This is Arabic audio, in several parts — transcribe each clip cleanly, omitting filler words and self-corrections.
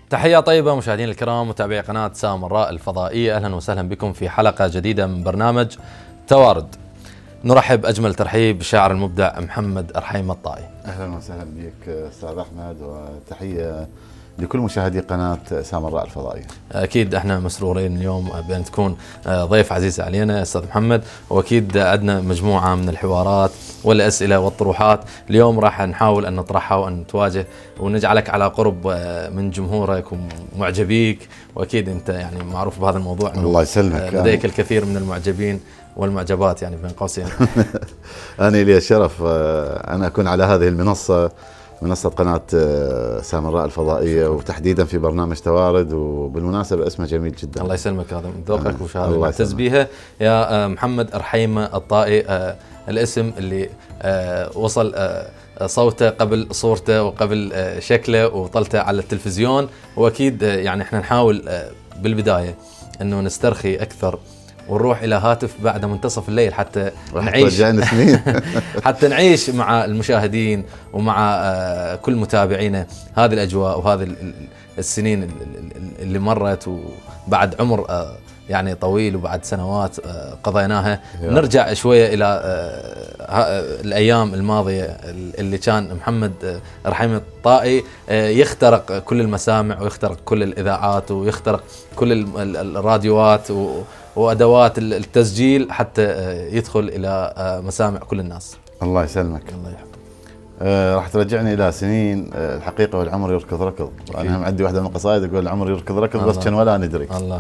تحية طيبة مشاهدينا الكرام متابعي قناة سامراء الفضائية، أهلا وسهلا بكم في حلقة جديدة من برنامج توارد. نرحب أجمل ترحيب بالشاعر المبدع محمد أرحيمة الطائي. أهلا وسهلا بك أستاذ أحمد، وتحية لكل مشاهدي قناة سامراء الفضائية. أكيد احنا مسرورين اليوم بأن تكون ضيف عزيز علينا أستاذ محمد، وأكيد عندنا مجموعة من الحوارات والأسئلة والطروحات اليوم راح نحاول أن نطرحها وأن نتواجه ونجعلك على قرب من جمهورك ومعجبيك، وأكيد أنت يعني معروف بهذا الموضوع. الله يسلمك. لديك الكثير من المعجبين والمعجبات يعني بين قوسين. أنا لي الشرف أن أكون على هذه المنصة، منصة قناة سامراء الفضائية، وتحديدا في برنامج توارد، وبالمناسبة اسمه جميل جدا. الله يسلمك، هذا من ذوقك وشهادة معتز بها يا محمد أرحيمة الطائي. الاسم اللي وصل صوته قبل صورته وقبل شكله وطلته على التلفزيون، واكيد يعني احنا نحاول بالبداية انه نسترخي اكثر ونروح الى هاتف بعد منتصف الليل حتى نعيش حتى نعيش مع المشاهدين ومع كل متابعينا هذه الاجواء وهذه السنين اللي مرت، وبعد عمر يعني طويل وبعد سنوات قضيناها نرجع شويه الى الايام الماضيه اللي كان محمد أرحيمة الطائي يخترق كل المسامع ويخترق كل الاذاعات ويخترق كل الراديوات وادوات التسجيل حتى يدخل الى مسامع كل الناس. الله يسلمك. الله يحفظك. راح ترجعني الى سنين الحقيقه، والعمر يركض ركض. انا عندي واحده من القصائد يقول العمر يركض ركض بس كان ولا ندري. الله.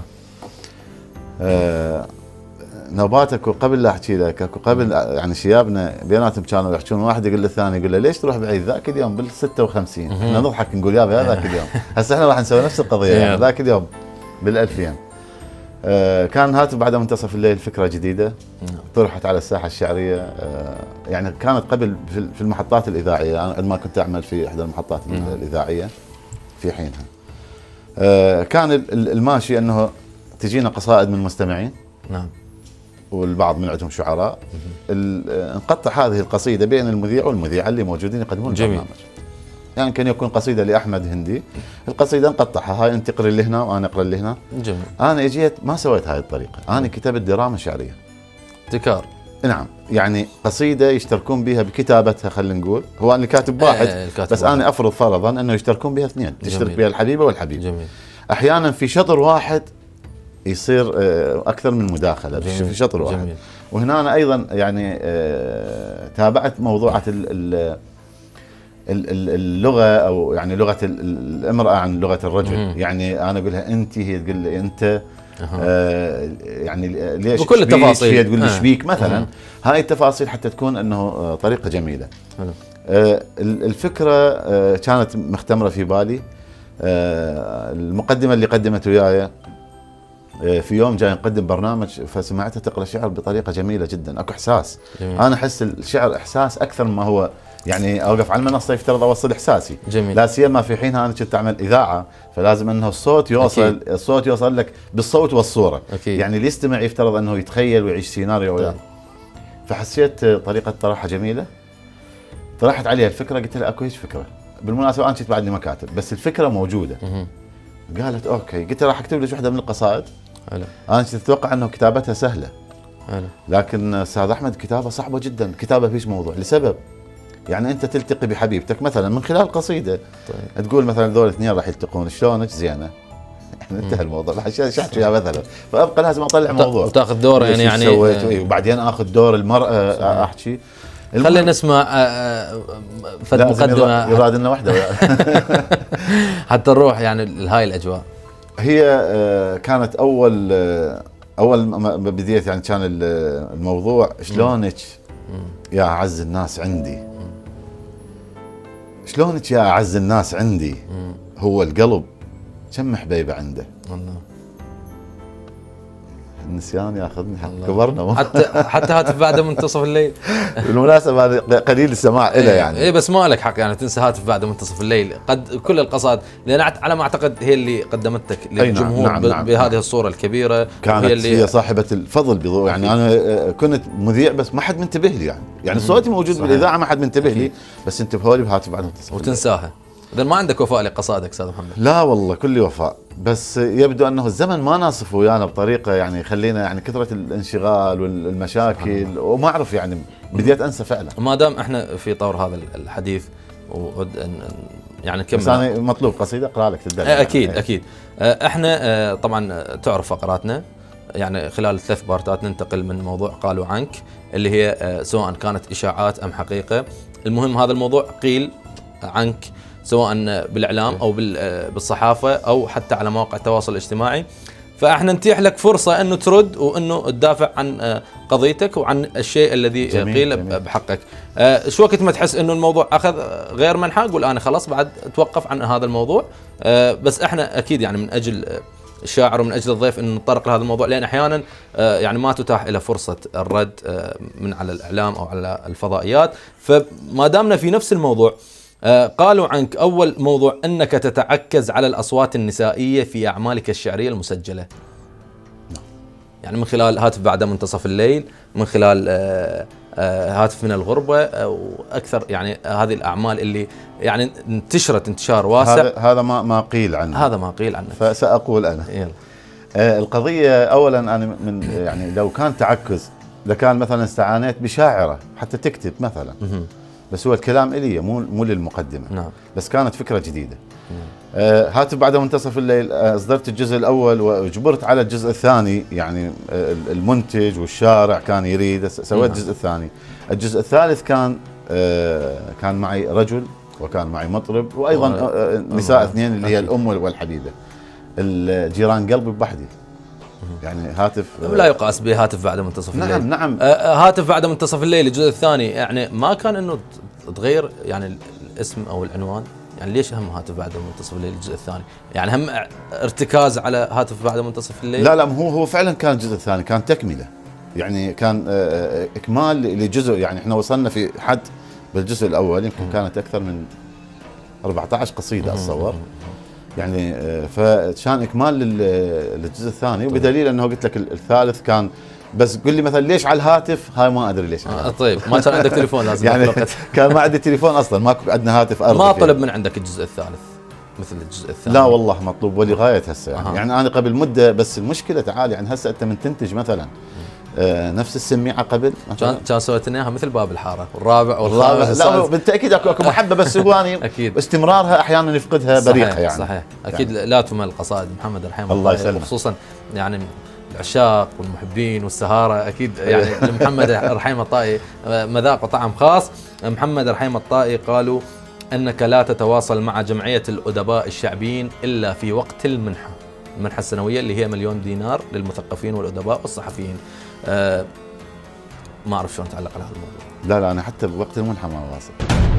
نوباتك وقبل لا احكي لك، اكو قبل يعني شيابنا بيناتهم كانوا يحكون، واحد يقول للثاني يقول له ليش تروح بعيد ذاك اليوم بال 56 احنا نضحك نقول يابا هذاك اليوم، هسه احنا راح نسوي نفس القضيه يعني ذاك اليوم بال 2000. كان هاتف بعد منتصف الليل فكره جديده طرحت على الساحه الشعريه، يعني كانت قبل في المحطات الاذاعيه. انا عندما كنت اعمل في احدى المحطات الاذاعيه في حينها، كان الماشي انه تجينا قصائد من مستمعين، نعم، والبعض من عندهم شعراء، نقطع هذه القصيده بين المذيع والمذيعه اللي موجودين يقدمون البرنامج. يعني كان يكون قصيده لاحمد هندي، القصيده نقطعها، هاي انت اقري اللي هنا وانا اقرا اللي هنا. جميل. انا اجيت ما سويت هاي الطريقه، انا كتبت دراما شعريه. ابتكار. نعم، يعني قصيده يشتركون بها بكتابتها، خلينا نقول هو انا كاتب واحد بس انا افرض فرضا انه يشتركون بها اثنين، تشترك بها الحبيبه والحبيب. جميل. احيانا في شطر واحد يصير اكثر من مداخله في شطر واحد. جميل. وهنا أنا ايضا يعني تابعت موضوعات اللغه، او يعني لغه الامراه عن لغه الرجل. يعني انا اقولها انت، هي تقول لي انت. يعني ليش بكل التفاصيل، هي تقول لي شبيك مثلا. هاي التفاصيل حتى تكون انه طريقه جميله. الفكره كانت مختمره في بالي. المقدمه اللي قدمت وياي في يوم جاي نقدم برنامج، فسمعتها تقرا شعر بطريقه جميله جدا، اكو احساس. انا احس الشعر احساس اكثر ما هو يعني اوقف على المنصه يفترض اوصل احساسي. جميل. لا سيما في حينها انا كنت اعمل اذاعه، فلازم انه الصوت يوصل. أكيد. الصوت يوصل لك بالصوت والصوره. أكيد. يعني اللي يستمع يفترض انه يتخيل ويعيش سيناريو وياه. فحسيت طريقه طرحها جميله، طرحت عليها الفكره، قلت لها اكو هيك فكره. بالمناسبه انا كنت بعدني ما كاتب بس الفكره موجوده. قالت اوكي. قلت لها راح اكتب لك وحده من القصائد. انا كنت اتوقع انه كتابتها سهله، لكن استاذ احمد كتابه صعبه جدا. كتابه فيش موضوع لسبب، يعني انت تلتقي بحبيبتك مثلا من خلال قصيده. طيب. تقول مثلا ذول اثنين راح يلتقون، شلونك زينه، انتهى الموضوع. شحت وياه مثلا، فابقى لازم اطلع موضوع وتاخذ دور يعني سويت وبعدين اخذ دور المراه. احكي خلينا نسمع فد مقدمه يراد لنا وحده حتى نروح يعني لهاي الاجواء. هي كانت اول ما بديت، يعني كان الموضوع شلونك يا اعز الناس عندي، شلونك يا اعز الناس عندي، هو القلب كم حبيبه عنده. الله. النسيان ياخذني، كبرنا. حتى هاتف بعد منتصف الليل. بالمناسبه هذا قليل السماع له يعني. اي بس ما لك حق يعني تنسى هاتف بعد منتصف الليل. قد كل القصائد لان على ما اعتقد هي اللي قدمتك للجمهور. نعم. بهذه الصوره الكبيره. كانت هي صاحبه الفضل بضوء. يعني انا كنت مذيع بس ما حد منتبه لي، يعني صوتي موجود بالاذاعه ما حد منتبه لي، بس انتبهوا لي بهاتف بعد منتصف وتنساها. اذا ما عندك وفاء لقصائدك استاذ محمد؟ لا والله كل وفاء، بس يبدو انه الزمن ما ناصف ويانا بطريقه يعني خلينا يعني كثره الانشغال والمشاكل وما اعرف يعني بديت انسى فعلا. ما دام احنا في طور هذا الحديث يعني نكمل. بس انا مطلوب قصيده اقرا لك تدري. اكيد يعني. اكيد. احنا طبعا تعرف فقراتنا يعني خلال 3 بارتات ننتقل من موضوع قالوا عنك اللي هي سواء كانت اشاعات ام حقيقه، المهم هذا الموضوع قيل عنك سواء بالاعلام او بالصحافه او حتى على مواقع التواصل الاجتماعي، فاحنا نتيح لك فرصه انه ترد وانه تدافع عن قضيتك وعن الشيء الذي قيل بحقك. شو وقت ما تحس انه الموضوع اخذ غير منحى قول انا خلاص بعد توقف عن هذا الموضوع. بس احنا اكيد يعني من اجل الشاعر ومن اجل الضيف انه نتطرق لهذا الموضوع، لان احيانا يعني ما تتاح له فرصه الرد من على الاعلام او على الفضائيات. فما دامنا في نفس الموضوع، قالوا عنك اول موضوع انك تتعكز على الاصوات النسائيه في اعمالك الشعريه المسجله، يعني من خلال هاتف بعد منتصف الليل، من خلال هاتف من الغربه واكثر، يعني هذه الاعمال اللي يعني انتشرت انتشار واسع. هذا ما قيل عنه، هذا ما قيل عنه، فساقول انا. يلا. القضيه اولا انا من يعني لو كان تعكز لكان مثلا استعانيت بشاعره حتى تكتب مثلا، بس هو الكلام الي مو للمقدمه. نعم. بس كانت فكره جديده. هاتف بعد منتصف الليل اصدرت الجزء الاول واجبرت على الجزء الثاني، يعني المنتج والشارع كان يريد، سويت الجزء الثاني. الجزء الثالث كان معي رجل وكان معي مطرب وايضا نساء اثنين اللي هي الام والحبيبه. الجيران قلبي ببحدي، يعني هاتف لا يقاس به هاتف بعد منتصف الليل. نعم. هاتف بعد منتصف الليل الجزء الثاني، يعني ما كان انه تغير يعني الاسم او العنوان؟ يعني ليش هم هاتف بعد منتصف الليل الجزء الثاني؟ يعني هم ارتكاز على هاتف بعد منتصف الليل؟ لا هو فعلا كان الجزء الثاني كان تكمله، يعني كان اكمال لجزء. يعني احنا وصلنا في حد بالجزء الاول يمكن كانت اكثر من 14 قصيده اتصور، يعني فكان اكمال للجزء الثاني. وبدليل انه قلت لك الثالث كان، بس قل لي مثلا ليش على الهاتف، هاي ما ادري ليش. طيب ما كان عندك تليفون لازم يعني كان ما عندي تليفون اصلا، ماكو عندنا هاتف ارضي. ما طلب من عندك الجزء الثالث مثل الجزء الثاني؟ لا والله مطلوب ولغايه هسه يعني. يعني انا قبل مده، بس المشكله تعال يعني هسه انت من تنتج مثلا نفس السميعه قبل كان سويت لنا اياها مثل باب الحاره والرابع والخامس. لا بالتاكيد اكو محبه، بس هو اكيد استمرارها احيانا يفقدها بريقها يعني. صحيح اكيد يعني. لا تمل قصائد محمد رحيم الله يسلمك، خصوصا يعني العشاق والمحبين والسهاره اكيد يعني لمحمد رحيم الطائي مذاق وطعم خاص. محمد رحيم الطائي قالوا انك لا تتواصل مع جمعيه الادباء الشعبيين الا في وقت المنحه السنويه اللي هي 1,000,000 دينار للمثقفين والادباء والصحفيين. ما اعرف شلون تعلق على هذا الموضوع. لا انا حتى بوقت المنحه ما واصل.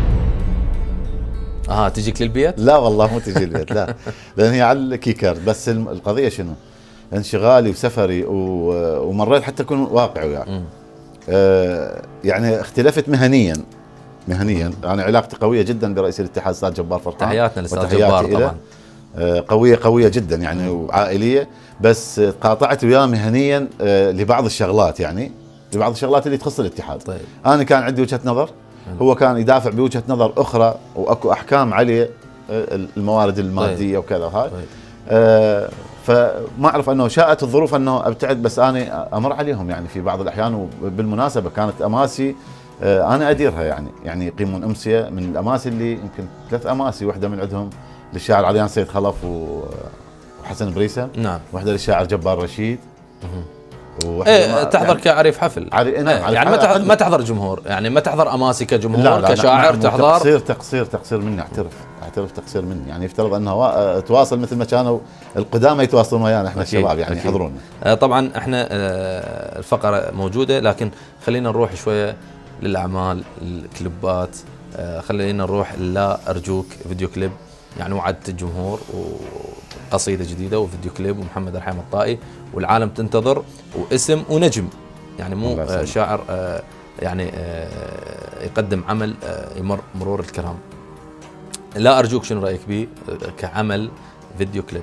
تجيك للبيت؟ لا والله مو تجي البيت، لا لان هي على الكيكارد. بس القضيه شنو؟ انشغالي وسفري ومريت حتى اكون واقعي يعني. يعني اختلفت مهنيا. انا علاقتي قويه جدا برئيس الاتحاد الاستاذ جبار فرحان، تحياتنا للاستاذ جبار طبعا. قويه جدا يعني وعائليه، بس قاطعت وياه مهنيا لبعض الشغلات، يعني لبعض الشغلات اللي تخص الاتحاد. طيب. انا كان عندي وجهه نظر، هو كان يدافع بوجهه نظر اخرى، واكو احكام عليه الموارد الماديه. طيب. وكذا وهاي. طيب. فما اعرف انه شاءت الظروف انه ابتعد، بس انا امر عليهم يعني في بعض الاحيان. وبالمناسبه كانت اماسي انا اديرها، يعني يقيمون امسيه من الاماسي اللي يمكن 3 اماسي، واحده من عندهم للشاعر عليان سيد خلف وحسن بريسه. نعم. واحده للشاعر جبار رشيد. تحضر يعني كاعريف حفل يعني ما تحضر جمهور، يعني ما تحضر اماسي كجمهور. لا كشاعر تحضر. تقصير مني، اعترف تقصير مني. يعني يفترض انه تواصل مثل ما كانوا القدامى يتواصلون ويانا احنا الشباب، يعني يحضرون. طبعا احنا الفقره موجوده، لكن خلينا نروح شويه للاعمال الكليبات. خلينا نروح لا ارجوك فيديو كليب، يعني وعدت الجمهور وقصيده جديده وفيديو كليب ومحمد رحيم الطائي والعالم تنتظر، واسم ونجم، يعني مو شاعر يعني يقدم عمل يمر مرور الكرام. لا ارجوك شنو رايك به كعمل فيديو كليب؟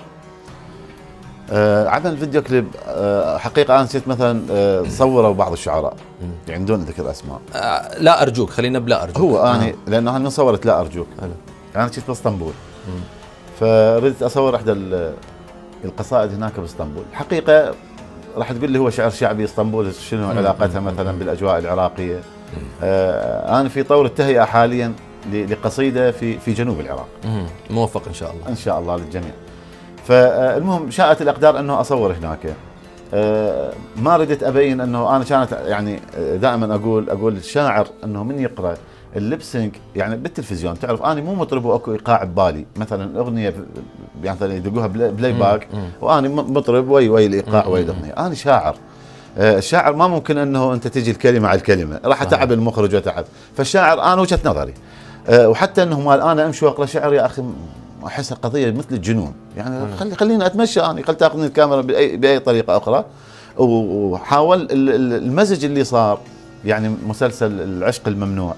عمل فيديو كليب حقيقه انا نسيت مثلا صوروا بعض الشعراء يعني دون ذكر اسماء. لا ارجوك، خلينا بلا ارجوك. هو اني لانه انا صورت لا ارجوك. انا كنت باسطنبول فردت اصور احدى القصائد هناك باسطنبول. الحقيقه راح تقول لي هو شعر شعبي اسطنبول شنو علاقتها مثلا بالاجواء العراقيه؟ انا في طور التهيئه حاليا لقصيده في جنوب العراق. موفق ان شاء الله. ان شاء الله للجميع. فالمهم شاءت الاقدار انه اصور هناك. ما ردت ابين انه انا كانت يعني دائما اقول الشاعر انه من يقرا اللبسنج يعني بالتلفزيون تعرف انا مو مطرب واكو ايقاع ببالي مثلا اغنيه يعني يدقوها بلاي باك وانا مطرب وي الايقاع وي الاغنيه. انا شاعر. الشاعر ما ممكن انه انت تجي الكلمه على الكلمه راح تعب المخرج وتعب. فالشاعر انا وجهه نظري وحتى انه مال انا امشي واقرا شعر يا اخي احسها قضيه مثل الجنون يعني خليني اتمشى انا خل تاخذني الكاميرا باي طريقه اخرى. وحاول المزج اللي صار يعني مسلسل العشق الممنوع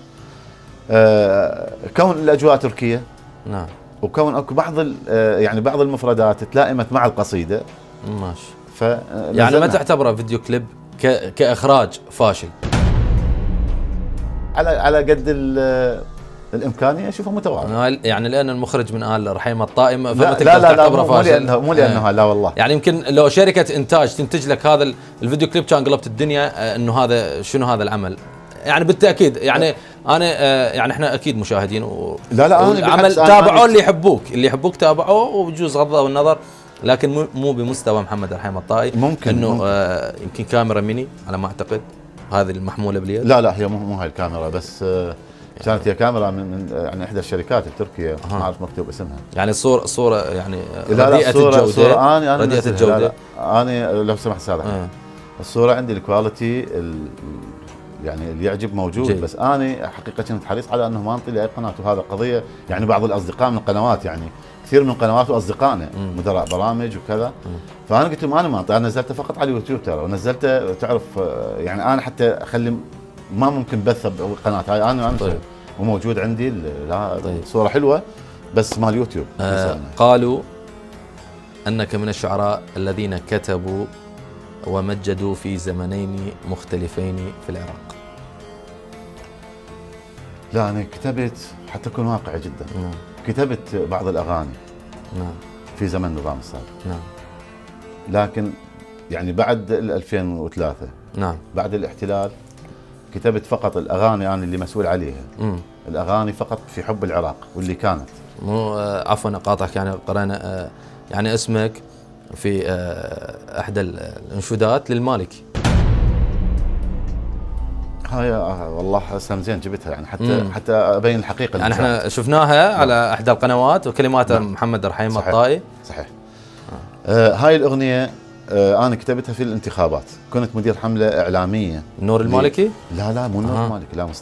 كون الاجواء تركيه نعم وكون اكو بعض يعني بعض المفردات تلائمت مع القصيده ماشي يعني ما تعتبره فيديو كليب كاخراج فاشل؟ على قد الامكانيه اشوفه متواضع يعني لان المخرج من ال رحيمه الطائي فما تقدر تعتبره فاشل. مو لانه لا والله يعني يمكن لو شركه انتاج تنتج لك هذا الفيديو كليب كان قلبت الدنيا انه هذا شنو هذا العمل يعني بالتاكيد يعني انا يعني احنا اكيد مشاهدين لا العمل تابعوا اللي يحبوك تابعوه وبجوز غضوا النظر لكن مو بمستوى محمد رحيمه الطائي. ممكن انه يمكن كاميرا ميني على ما اعتقد هذه المحموله باليد. لا هي مو هاي الكاميرا بس كانت هي كاميرا من يعني احدى الشركات التركيه ما اعرف مكتوب اسمها. يعني الصوره يعني رديئه الجوده. انا رديئه الجوده. انا لو سمحت استاذ الصوره عندي الكواليتي يعني اللي يعجب موجود جيد. بس انا حقيقه كنت حريص على انه ما انطي لاي قناه وهذا قضيه يعني بعض الاصدقاء من القنوات يعني كثير من القنوات واصدقائنا مدراء برامج وكذا. فانا قلت لهم انا ما انطي انا نزلته فقط على اليوتيوب ترى ونزلته تعرف يعني انا حتى اخلي ما ممكن بثه بالقناه هاي انا طيب. وموجود عندي لا طيب. صوره حلوه بس مال يوتيوب. قالوا انك من الشعراء الذين كتبوا ومجدوا في زمنين مختلفين في العراق. لا انا كتبت حتى اكون واقعي جدا. كتبت بعض الاغاني في زمن النظام السابق لكن يعني بعد 2003 بعد الاحتلال كتبت فقط الاغاني انا اللي مسؤول عليها. الاغاني فقط في حب العراق واللي كانت مو عفوا اقاطعك يعني قرانا يعني اسمك في احدى الانشودات للمالكي. هاي والله اسلم زين جبتها يعني حتى ابين الحقيقه يعني احنا شفناها على احدى القنوات وكلمات محمد رحيمه الطائي. صحيح. هاي الاغنيه انا كتبتها في الانتخابات كنت مدير حمله اعلاميه. نور المالكي؟ لا مو نور المالكي لا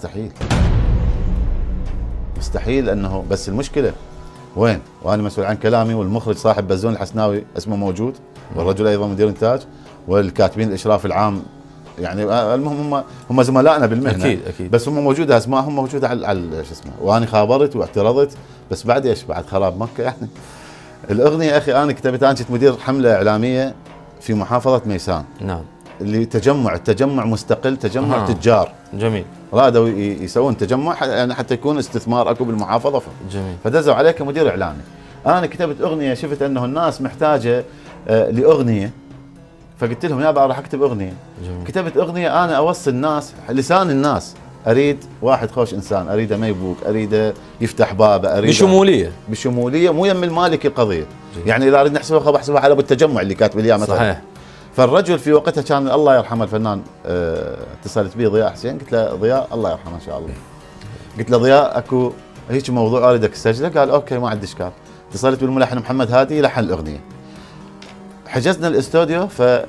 مستحيل انه بس المشكله وين وانا مسؤول عن كلامي والمخرج صاحب بزون الحسناوي اسمه موجود والرجل ايضا مدير انتاج والكاتبين الاشراف العام يعني المهم هم زملائنا بالمهنه اكيد بس هم موجوده اسمائهم موجوده على شو اسمه وانا خابرت واعترضت بس بعد ايش بعد خراب مكه يعني. الاغنيه يا اخي انا كتبتها انا كنت مدير حمله اعلاميه في محافظه ميسان اللي تجمع مستقل تجمع تجار جميل رادوا يسوون تجمع يعني حتى يكون استثمار اكو بالمحافظه جميل فدزوا عليه كمدير اعلامي. انا كتبت اغنيه شفت انه الناس محتاجه لاغنيه فقلت لهم يابا راح اكتب اغنيه. جميل. كتبت اغنيه انا اوصل الناس لسان الناس اريد واحد خوش انسان اريده ما يبوك اريده يفتح بابه اريده بشموليه مو يم المالكي القضيه. يعني اذا اريد نحسبها بحسبها على ابو التجمع اللي كاتب لي اياه مثلا. صحيح. فالرجل في وقتها كان الله يرحمه الفنان اتصلت بي ضياء حسين قلت له ضياء الله يرحمه ان شاء الله قلت له ضياء اكو هيك موضوع اريدك تسجله قال اوكي ما عندي اشكال. اتصلت بالملحن محمد هادي لحن الاغنيه حجزنا الاستوديو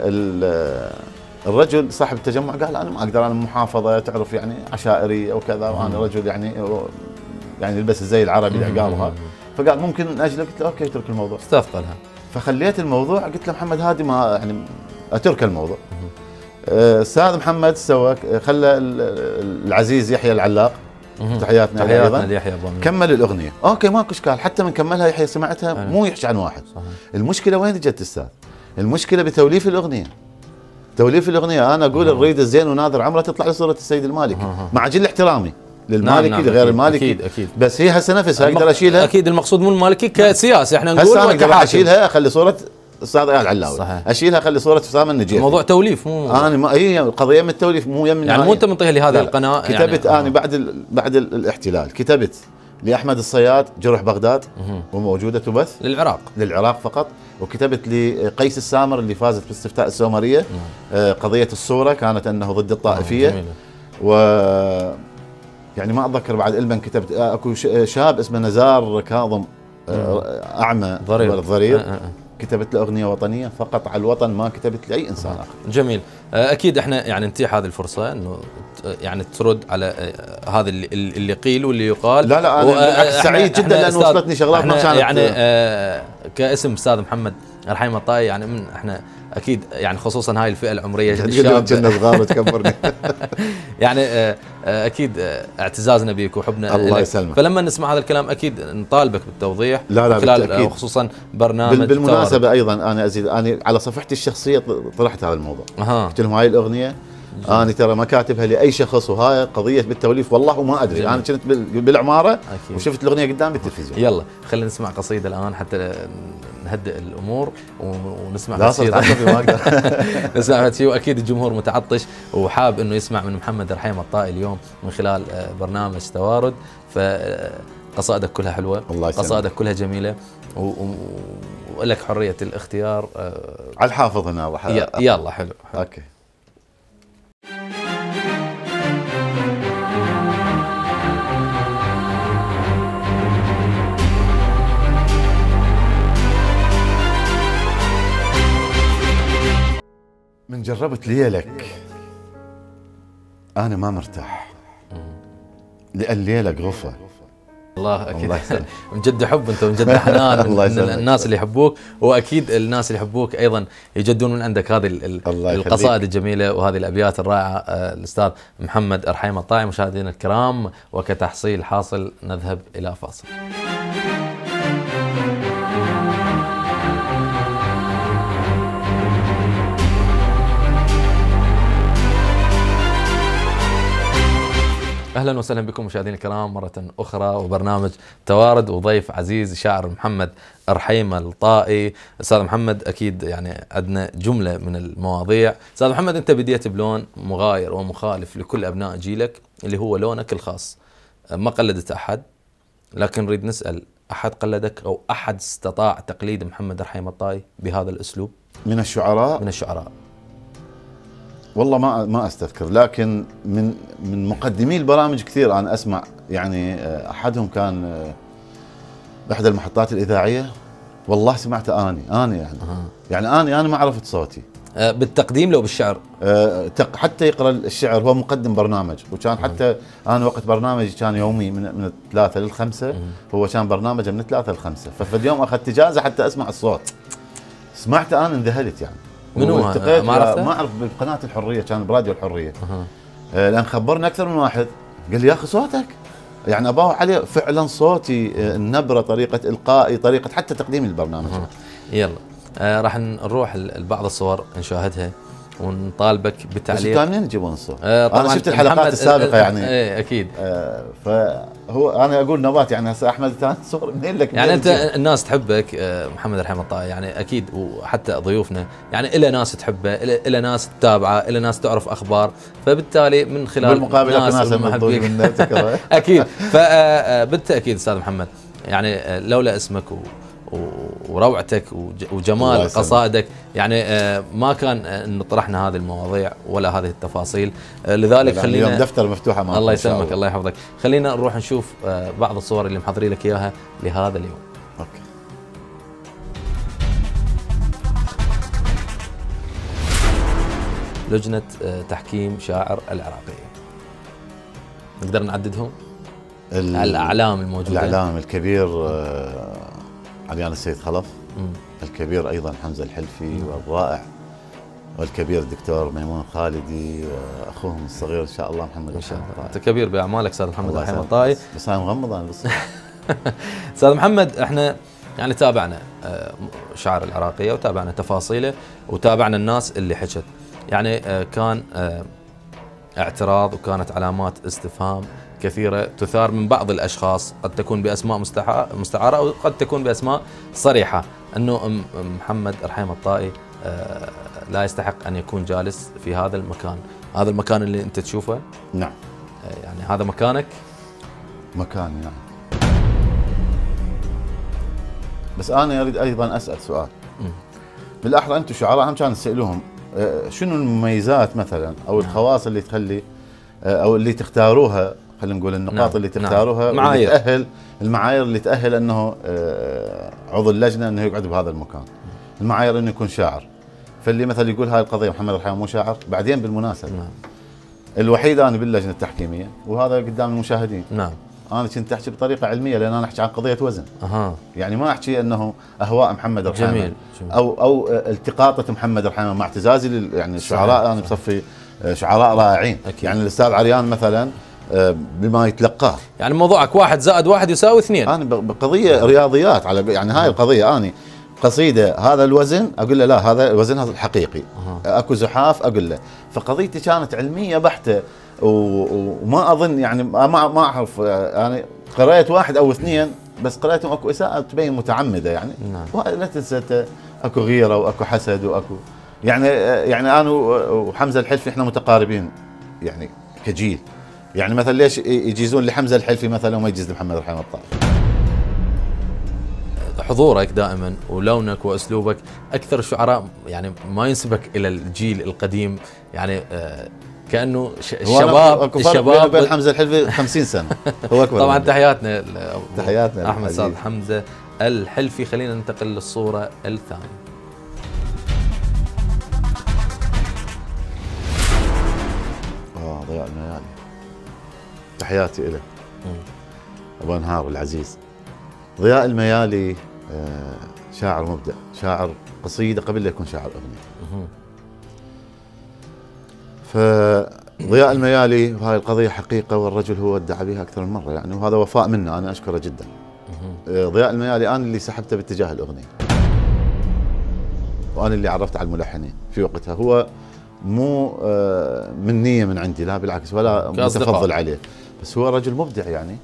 فالرجل صاحب التجمع قال انا ما اقدر انا محافظه تعرف يعني عشائري او كذا وانا رجل يعني يلبس الزي العربي العقال وهذا فقال ممكن اجلك قلت له اوكي اترك الموضوع استثقلها فخليت الموضوع قلت له محمد هادي ما يعني اترك الموضوع. استاذ محمد سوى خلى العزيز يحيى العلاق تحياتنا ليحيى كمل الاغنيه اوكي ماكو اشكال حتى من كملها يحيى سمعتها مو يحكي عن واحد. صحيح. المشكله وين اجت استاذ؟ المشكله بتوليف الاغنيه. توليف الاغنيه انا اقول الريد الزين وناظر عمره تطلع لي صوره السيد المالكي مع جل احترامي للمالكي نعم لغير أكيد المالكي. أكيد. بس هي هسه نفسها اقدر اشيلها. اكيد المقصود مو المالكي كسياسه، احنا نقول هسه اقدر اشيلها اخلي صوره استاذ اياد العلاوي، صحيح. اشيلها اخلي صوره اسامه النجيفي. موضوع توليف مو انا ما هي قضيه من التوليف مو يم يعني مو انت منطيها لهذه القناه. كتبت يعني انا بعد الاحتلال كتبت لاحمد الصياد جرح بغداد وموجوده تبث للعراق فقط، وكتبت لقيس السامر اللي فازت باستفتاء السومريه قضيه الصوره كانت انه ضد الطائفيه. و يعني ما اتذكر بعد علما كتبت اكو شاب اسمه نزار كاظم اعمى ضرير كتبت له اغنيه وطنيه فقط على الوطن، ما كتبت لاي انسان اخر. جميل. اكيد احنا يعني نتيح هذه الفرصه انه يعني ترد على هذا اللي قيل واللي يقال. لا انا بالعكس سعيد جدا لانه وصلتني شغلات ما كانت يعني كاسم استاذ محمد الرحيم الطائي، يعني من احنا اكيد يعني خصوصا هاي الفئه العمريه الشباب كنا صغار تكبرني يعني اكيد اعتزازنا بك وحبنا الله يسلمك. فلما نسمع هذا الكلام اكيد نطالبك بالتوضيح. لا خلال خصوصا برنامج بالمناسبه ايضا انا ازيد، انا على صفحتي الشخصيه طرحت هذا الموضوع. قلت لهم هاي الاغنيه انا ترى ما كاتبها لاي شخص، وهاي قضيه بالتوليف والله وما ادري. انا كنت بالعماره أكيد. وشفت الاغنيه قدامي بالتلفزيون. يلا خلينا نسمع قصيده الان حتى نهدئ الامور ونسمع لا صرت عصبي ما اقدر نسمع شيء. واكيد الجمهور متعطش وحاب انه يسمع من محمد الرحيم الطائي اليوم من خلال برنامج توارد. فقصائدك كلها حلوه، قصائدك كلها جميله ولك حريه الاختيار. على الحافظ هنا يلا حلو. اوكي. من جربت ليلك انا ما مرتاح، لان ليلك غفى. الله اكيد من جد حب انت ومن جد حنان من الناس اللي يحبوك، واكيد الناس اللي يحبوك ايضا يجدون من عندك هذه القصائد الجميله وهذه الابيات الرائعه. الاستاذ محمد الرحيم الطائي. مشاهدينا الكرام وكتحصيل حاصل نذهب الى فاصل. اهلا وسهلا بكم مشاهدينا الكرام مره اخرى وبرنامج توارد وضيف عزيز الشاعر محمد الرحيم الطائي. استاذ محمد اكيد يعني عندنا جمله من المواضيع. استاذ محمد انت بديت بلون مغاير ومخالف لكل ابناء جيلك اللي هو لونك الخاص، ما قلدت احد، لكن نريد نسال احد قلدك او احد استطاع تقليد محمد الرحيم الطائي بهذا الاسلوب من الشعراء؟ من الشعراء والله ما استذكر، لكن من مقدمي البرامج كثير انا اسمع. يعني احدهم كان باحدى المحطات الاذاعيه، والله سمعته اني يعني انا ما عرفت صوتي بالتقديم لو بالشعر. حتى يقرا الشعر، هو مقدم برنامج، وكان حتى انا وقت برنامجي كان يومي من 3 ل 5، هو كان برنامجه من 3 ل 5، ففي اليوم اخذت اجازه حتى اسمع الصوت. سمعته انا انذهلت يعني. منو ما اعرف بقناه الحريه، كان براديو الحريه. لان خبرنا اكثر من واحد قال لي يا اخي صوتك يعني اباه عليه فعلا صوتي، النبره، طريقه القائي، طريقه حتى تقديم البرنامج. يلا راح نروح لبعض الصور نشاهدها ونطالبك بالتعليق. بس منين يجيبون الصور؟ انا شفت الحلقات السابقه يعني. ايه اكيد. فهو انا اقول نبات يعني هسه احمد ثاني صور منين لك؟ يعني انت الناس تحبك محمد الرحيم الطائي يعني اكيد، وحتى ضيوفنا يعني الى ناس تحبه، الى ناس تتابعه، الى ناس تعرف اخبار، فبالتالي من خلال بالمقابل ناس محبيك اكيد. فبالتاكيد استاذ محمد يعني لولا اسمك وروعتك وجمال قصائدك يعني ما كان نطرحنا هذه المواضيع ولا هذه التفاصيل. لذلك خلينا اليوم دفتر مفتوحه معكم. الله يسلمك الله يحفظك. خلينا نروح نشوف بعض الصور اللي محضرين لك اياها لهذا اليوم. اوكي. لجنة تحكيم شاعر العراقية، نقدر نعددهم؟ الأعلام الموجودة. الأعلام الكبير عليان السيد خلف، الكبير أيضا حمزة الحلفي والرائع، والكبير الدكتور ميمون خالدي، وأخوهم الصغير إن شاء الله محمد. إن شاء الله. أنت كبير بأعمالك أستاذ محمد الرحيم الطائي. بس أنا مغمض أنا بس. أستاذ محمد إحنا يعني تابعنا شعر العراقية وتابعنا تفاصيله وتابعنا الناس اللي حكت، يعني كان اعتراض وكانت علامات استفهام كثيرة تثار من بعض الأشخاص، قد تكون بأسماء مستعارة أو قد تكون بأسماء صريحة، أنه محمد رحيم الطائي لا يستحق أن يكون جالس في هذا المكان. هذا المكان اللي أنت تشوفه؟ نعم. يعني هذا مكانك؟ مكاني نعم. بس أنا أريد أيضا أسأل سؤال. بالأحرى أنتم شعراء هم كان تسألوهم شنو المميزات مثلا أو الخواص اللي تخلي أو اللي تختاروها، خلينا نقول النقاط نعم. اللي تختاروها معايير. اللي تأهل المعايير اللي تأهل أنه عضو اللجنة أنه يقعد بهذا المكان. المعايير أنه يكون شاعر، فاللي مثلا يقول هاي القضية محمد رحيم مو شاعر. بعدين بالمناسبة نعم. الوحيد أنا باللجنة التحكيمية وهذا قدام المشاهدين. نعم. أنا كنت أحكي بطريقة علمية لأن أنا أحكي عن قضية وزن. يعني ما أحكي أنه أهواء محمد رحيم. جميل. أو التقاطة محمد رحيم، مع اعتزازي يعني الشعراء أنا بصفي شعراء رائعين. يعني الأستاذ عريان مثلا بما يتلقاه، يعني موضوعك 1 زائد 1 يساوي 2. أنا بقضية رياضيات على يعني هاي القضية. أنا قصيدة هذا الوزن أقول له لا هذا الوزن هذا الحقيقي. أكو زحاف أقول له. فقضيتي كانت علمية بحتة، وما أظن يعني ما أعرف يعني قرأت 1 أو 2 بس قرأتهم أكو إساءة تبين متعمدة يعني. لا تنسى أكو غيرة وأكو حسد وأكو يعني أنا وحمزة الحلفي إحنا متقاربين يعني كجيل. يعني مثلا ليش يجيزون لحمزة الحلفي مثلا وما يجيز لمحمد رحيم الطائي؟ حضورك دائما ولونك واسلوبك اكثر الشعراء يعني ما ينسبك الى الجيل القديم، يعني كانه الشباب بين حمزة الحلفي 50 سنة هو أكبر. طبعا تحياتنا احمد صاد حمزة الحلفي. خلينا ننتقل للصورة الثانية. ضياء الميالي، تحياتي له ابو انهار العزيز. ضياء الميالي شاعر مبدع، شاعر قصيدة قبل لا يكون شاعر أغنية. فضياء الميالي وهاي القضية حقيقة، والرجل هو ادعى بها أكثر من مرة يعني، وهذا وفاء منه أنا أشكره جدا. ضياء الميالي أنا اللي سحبته باتجاه الأغنية، وأنا اللي عرفت على الملحنين في وقتها. هو مو من نية من عندي، لا بالعكس، ولا متفضل عليه، بس هو رجل مبدع يعني.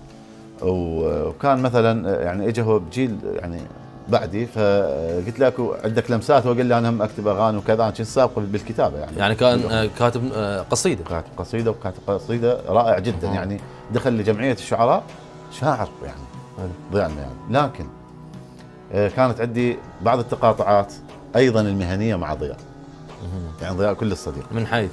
وكان مثلا يعني اجى هو بجيل يعني بعدي، فقلت له اكو عندك لمسات، وقال لي انا هم اكتب اغاني وكذا. انا كنت سابق بالكتابه يعني كان كاتب قصيده. كاتب قصيده، وكاتب قصيده رائع جدا. يعني دخل لجمعيه الشعراء شاعر يعني ضياء الميالي. لكن كانت عندي بعض التقاطعات ايضا المهنيه مع ضياء. يعني ضياء كل الصديق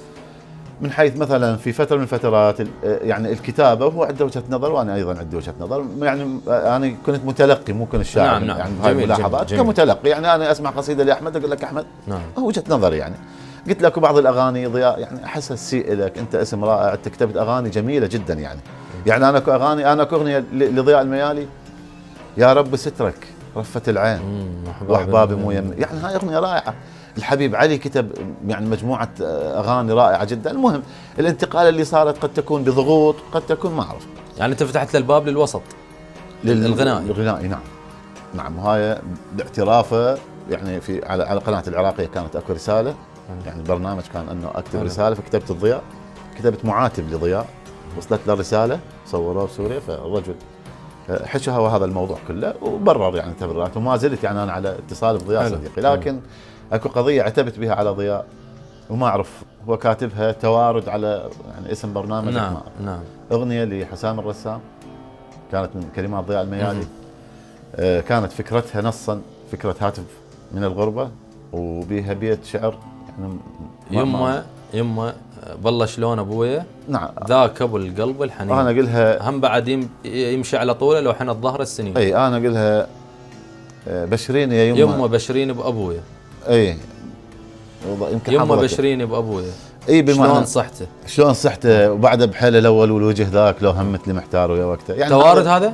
من حيث مثلا في فتره من الفترات يعني الكتابه، وهو عنده وجهه نظر وانا ايضا عندي وجهه نظر. يعني انا كنت متلقي مو كنت شاعر. نعم. يعني هاي ملاحظات كمتلقي. يعني انا اسمع قصيده لاحمد اقول لك احمد وجهه نظري يعني. قلت لك بعض الاغاني ضياء يعني احسها تسيء لك، انت اسم رائع، انت كتبت اغاني جميله جدا يعني. يعني انا اغنيه لضياء الميالي، يا رب سترك رفت العين واحبابي مو يمي. يعني هاي اغنيه رائعه. الحبيب علي كتب يعني مجموعة أغاني رائعة جدا. المهم الانتقال اللي صارت قد تكون بضغوط، قد تكون ما أعرف. يعني أنت فتحت له الباب للوسط الغنائي. نعم. وهاي باعترافه يعني في على قناة العراقية كانت أكو رسالة، يعني البرنامج كان أنه أكتب رسالة، فكتبت الضياء، كتبت معاتب لضياء، وصلت له رسالة صوروها بسوريا، فالرجل حكى هذا الموضوع كله وبرر يعني تبريرات. وما زلت يعني أنا على اتصال بضياء صديقي. لكن اكو قضيه عتبت بها على ضياء وما اعرف هو كاتبها توارد على يعني اسم برنامج. نعم. اغنيه لحسام الرسام كانت من كلمات ضياء الميالي. كانت فكرتها نصا فكره هاتف من الغربه، وبيها بيت شعر يعني يمه بالله شلون ابويا. نعم. ذاك ابو القلب الحنين. انا اقولها هم بعد يمشي على طوله لو حنت ظهر السنين. اي انا اقولها بشريني يا يمه بشريني بابويا. اي يمكن يمه بشريني بابويا. اي بما شلون صحته وبعده بحاله الاول والوجه ذاك لو همت لي محتار ويا وقته. يعني توارد هذا؟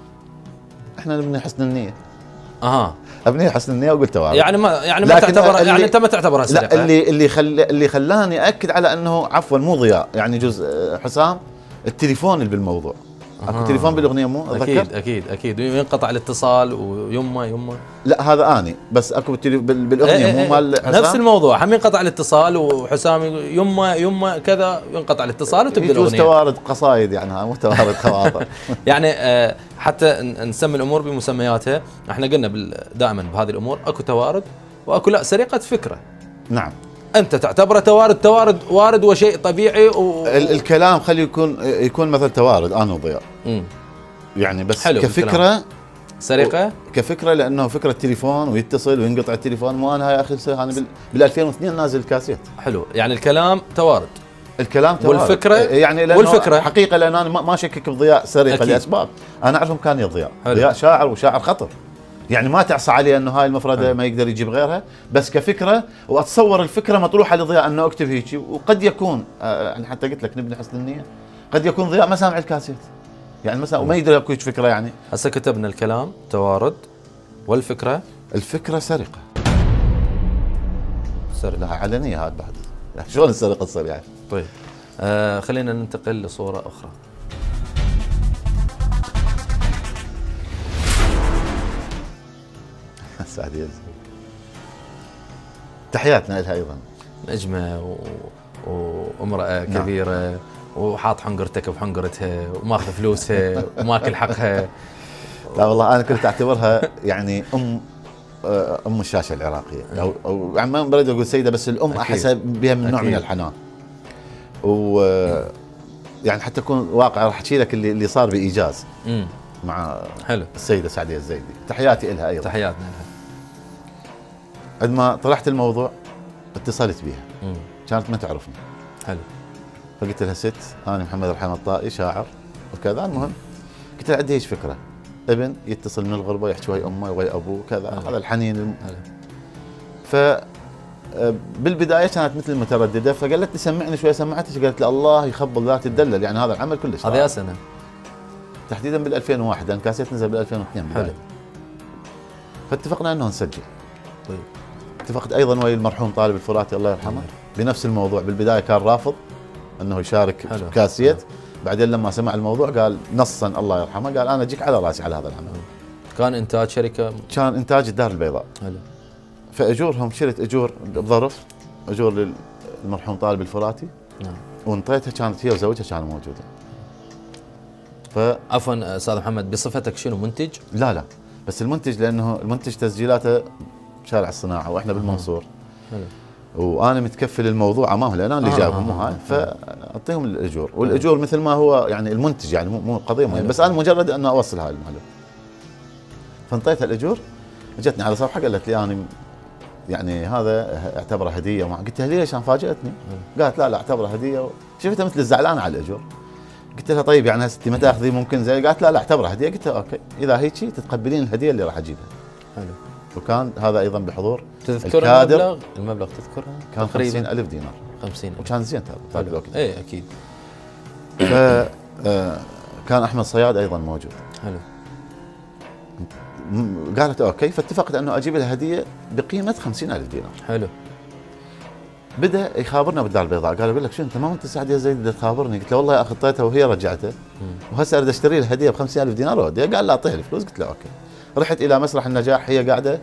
احنا نبني حسن النيه. ابني حسن النيه وقلت توارد. يعني ما تعتبر يعني انت ما تعتبرها سرقه؟ لا، اللي خلاني اكد على انه عفوا مو ضياء، يعني جزء حسام التليفون اللي بالموضوع. اكو تليفون بالاغنيه مو اتذكر؟ اكيد ينقطع الاتصال ويما لا هذا اني بس اكو بالاغنيه مو مال حسام نفس الموضوع، هم ينقطع الاتصال وحسام يما كذا ينقطع الاتصال وتبدا الاغنيه. يجوز توارد قصايد يعني، مو توارد خواطر. يعني حتى نسمي الامور بمسمياتها. احنا قلنا دائما بهذه الامور اكو توارد واكو لا سرقه فكره. نعم. انت تعتبره توارد وارد وشيء طبيعي الكلام خلي يكون مثل توارد انا وضياء. يعني بس كفكره سرقه كفكره، لانه فكره تليفون ويتصل وينقطع التليفون. مو انا يا اخي انا بال 2002 نازل الكاسيت. حلو، يعني الكلام توارد. الكلام توارد والفكره يعني والفكره حقيقه، لان انا ما اشكك بضياء سرقه لاسباب انا اعرف امكانيه ضياء. ضياء شاعر وشاعر خطر، يعني ما تعصى عليه انه هاي المفردة ما يقدر يجيب غيرها، بس كفكره واتصور الفكره مطروحه لضياء انه اكتب هيك. وقد يكون يعني حتى قلت لك نبني حسن النيه، قد يكون ضياء ما سامع الكاسيت يعني مثلا وما يدري اكو هيك فكره. يعني هسه كتبنا الكلام توارد والفكره سرقه. لا علنيه هذا بعد يعني شلون السرقه تصير يعني. طيب خلينا ننتقل لصوره اخرى. سعدية الزين تحياتنا لها ايضا. نجمه وامراه كبيره وحاط حنقرتك بحنقرتها وماخذ فلوسها وماكل حقها. لا والله انا كنت اعتبرها يعني ام الشاشه العراقيه او يعني ما بريد اقول سيده، بس الام احس بها من نوع من الحنان. و يعني حتى اكون واقع راح احكي لك اللي صار بايجاز مع حلو السيده سعديه الزيدي. تحياتي لها ايضا. تحياتنا لها. عندما طرحت الموضوع اتصلت بها كانت ما تعرفني. حلو. فقلت لها ست انا محمد الرحيم الطائي شاعر وكذا. المهم قلت لها عندي هيك فكره، ابن يتصل من الغربه يحكي ويا امه ويا ابوه كذا. هذا الحنين. ف بالبدايه كانت مثل متردده، فقالت لي سمعني شوي. سمعتها قالت لي الله يخبل لا تدلل، يعني هذا العمل كلش. هذا يا سنه تحديدا بال 2001 لان كاسيت نزل بال 2002. حلو. فاتفقنا انه نسجل. طيب. اتفقت ايضا ويا المرحوم طالب الفراتي الله يرحمه بنفس الموضوع. بالبدايه كان رافض انه يشارك كاسيت. بعدين لما سمع الموضوع قال نصا الله يرحمه، قال انا اجيك على راسي على هذا العمل. كان انتاج شركه؟ كان انتاج الدار البيضاء. حلو. فاجورهم شريت اجور بظرف اجور للمرحوم طالب الفراتي. نعم. وانطيتها كانت هي وزوجها كانوا موجودين. عفوا استاذ محمد، بصفتك شنو منتج؟ لا بس المنتج، لانه المنتج تسجيلاته شارع الصناعه واحنا بالمنصور. حلو. وانا متكفل الموضوع امامه لان انا اللي جايبهم مو هاي. فاعطيهم الاجور، والاجور مثل ما هو يعني المنتج، يعني مو قضيه مهمه، بس انا مجرد انه اوصل هاي المعلومه. فانطيتها الاجور. اجتني على صفحه قالت لي انا يعني هذا اعتبره هديه. قلت لها ليش؟ انا فاجاتني. قالت لا اعتبره هديه. شفتها مثل الزعلانه على الاجور. قلت لها طيب يعني هسه ما تاخذي ممكن زي؟ قالت لا اعتبرها هديه. قلت لها اوكي اذا هيك تتقبلين الهديه اللي راح اجيبها. حلو. وكان هذا ايضا بحضور تذكر المبلغ تذكره؟ كان 50,000 دينار. 50,000 وكان زين ترى الوقت. اي اكيد. ف كان احمد صياد ايضا موجود. حلو. قالت اوكي. فاتفقت انه اجيب لها هديه بقيمه 50,000 دينار. حلو. بدا يخابرنا بالدار البيضاء. قال اقول لك شو انت ما انت سعديه زيد بدها تخابرني؟ قلت له والله يا اخي اعطيتها وهي رجعتها وهسه اريد اشتري لها هديه ب 50,000 دينار وهديه. قال لا اعطيها الفلوس. قلت له اوكي. رحت الى مسرح النجاح هي قاعده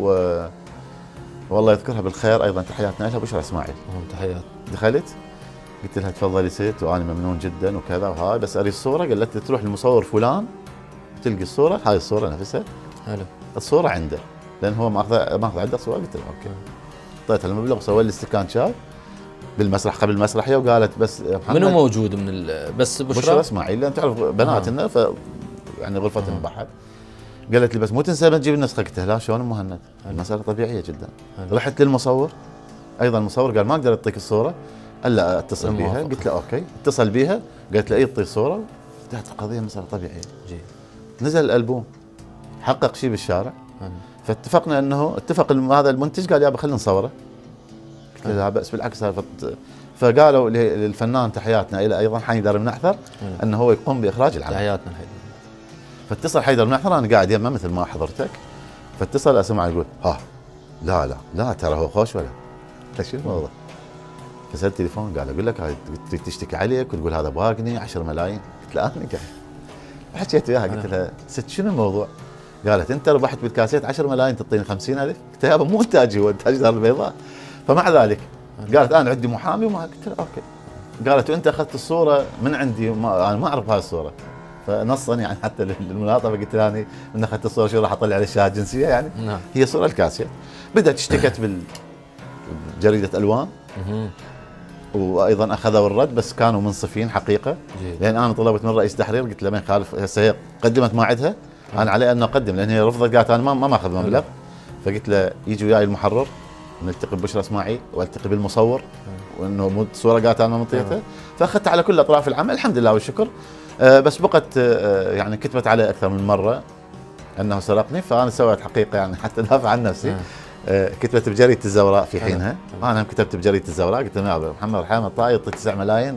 والله يذكرها بالخير ايضا. تحياتنا لها بشرى اسماعيل. تحيات. دخلت قلت لها تفضلي ست وانا ممنون جدا وكذا وهاي، بس اريد الصوره. قالت لي تروح للمصور فلان تلقي الصوره. هاي الصوره نفسها. حلو. الصوره عنده لان هو ماخذ عنده صوره. قلت له اوكي. اعطيتها المبلغ وسوى لي استكان شاي بالمسرح قبل المسرحيه. وقالت بس محمد منو موجود من بس بشرى اسماعيل لان تعرف بناتنا يعني غرفتهم بحد. قالت لي بس مو تنسى تجيب النسخه. قلت لها لا شلون مهند؟ المساله طبيعيه جدا. رحت للمصور ايضا. المصور قال ما اقدر اعطيك الصوره الا اتصل بيها. قلت له اوكي. اتصل بيها قالت له اي اعطي الصوره. انتهت القضيه. مساله طبيعيه. جيد. نزل الالبوم حقق شيء بالشارع. فاتفقنا انه اتفق هذا المنتج قال يابا خلينا نصوره. قلت له لا باس بالعكس. فقالوا للفنان تحياتنا الى ايضا حيدر منعثر انه هو يقوم باخراج العمل. تحياتنا حيدر. فاتصل حيدر منعثر. انا قاعد يمه مثل ما حضرتك. فاتصل اسمع يقول ها لا ترى هو خوش ولا شو الموضوع. فسالت تليفون قال اقول لك هاي تشتكي عليك وتقول هذا باقني 10 ملايين. قلت له انا قاعد حكيت وياها قلت لها ست شنو الموضوع؟ قالت انت ربحت بالكاسيت 10 ملايين تعطيني 50,000. قلت لها يابا مو انتاجي، هو انتاج دار البيضاء. فمع ذلك قالت انا عندي محامي وما. قلت لها اوكي. قالت وانت اخذت الصوره من عندي، انا ما اعرف هاي الصوره. فنصا يعني حتى للملاطفه قلت لها انا من اخذت الصوره شو راح اطلع على الشهاده الجنسيه يعني؟ نعم. هي صوره الكاسيت. بدات اشتكت بجريده الوان وايضا اخذوا الرد، بس كانوا منصفين حقيقه. لان انا طلبت من رئيس تحرير قلت له ما يخالف، هسه هي قدمت موعدها انا علي ان اقدم، لان هي رفضت قالت انا ما ماخذ مبلغ. فقلت له يجي وياي المحرر نلتقي ببشرى اسماعيل والتقي بالمصور، وانه مو الصوره قالت انا منطيتها. فاخذت على كل اطراف العمل الحمد لله والشكر. بس بقت يعني كتبت عليه اكثر من مره انه سرقني، فانا سويت حقيقه يعني حتى ادافع عن نفسي. كتبت بجريده الزوراء في حينها، انا هم كتبت بجريده الزوراء قلت لهم محمد رحيم الطائي يعطي 9 ملايين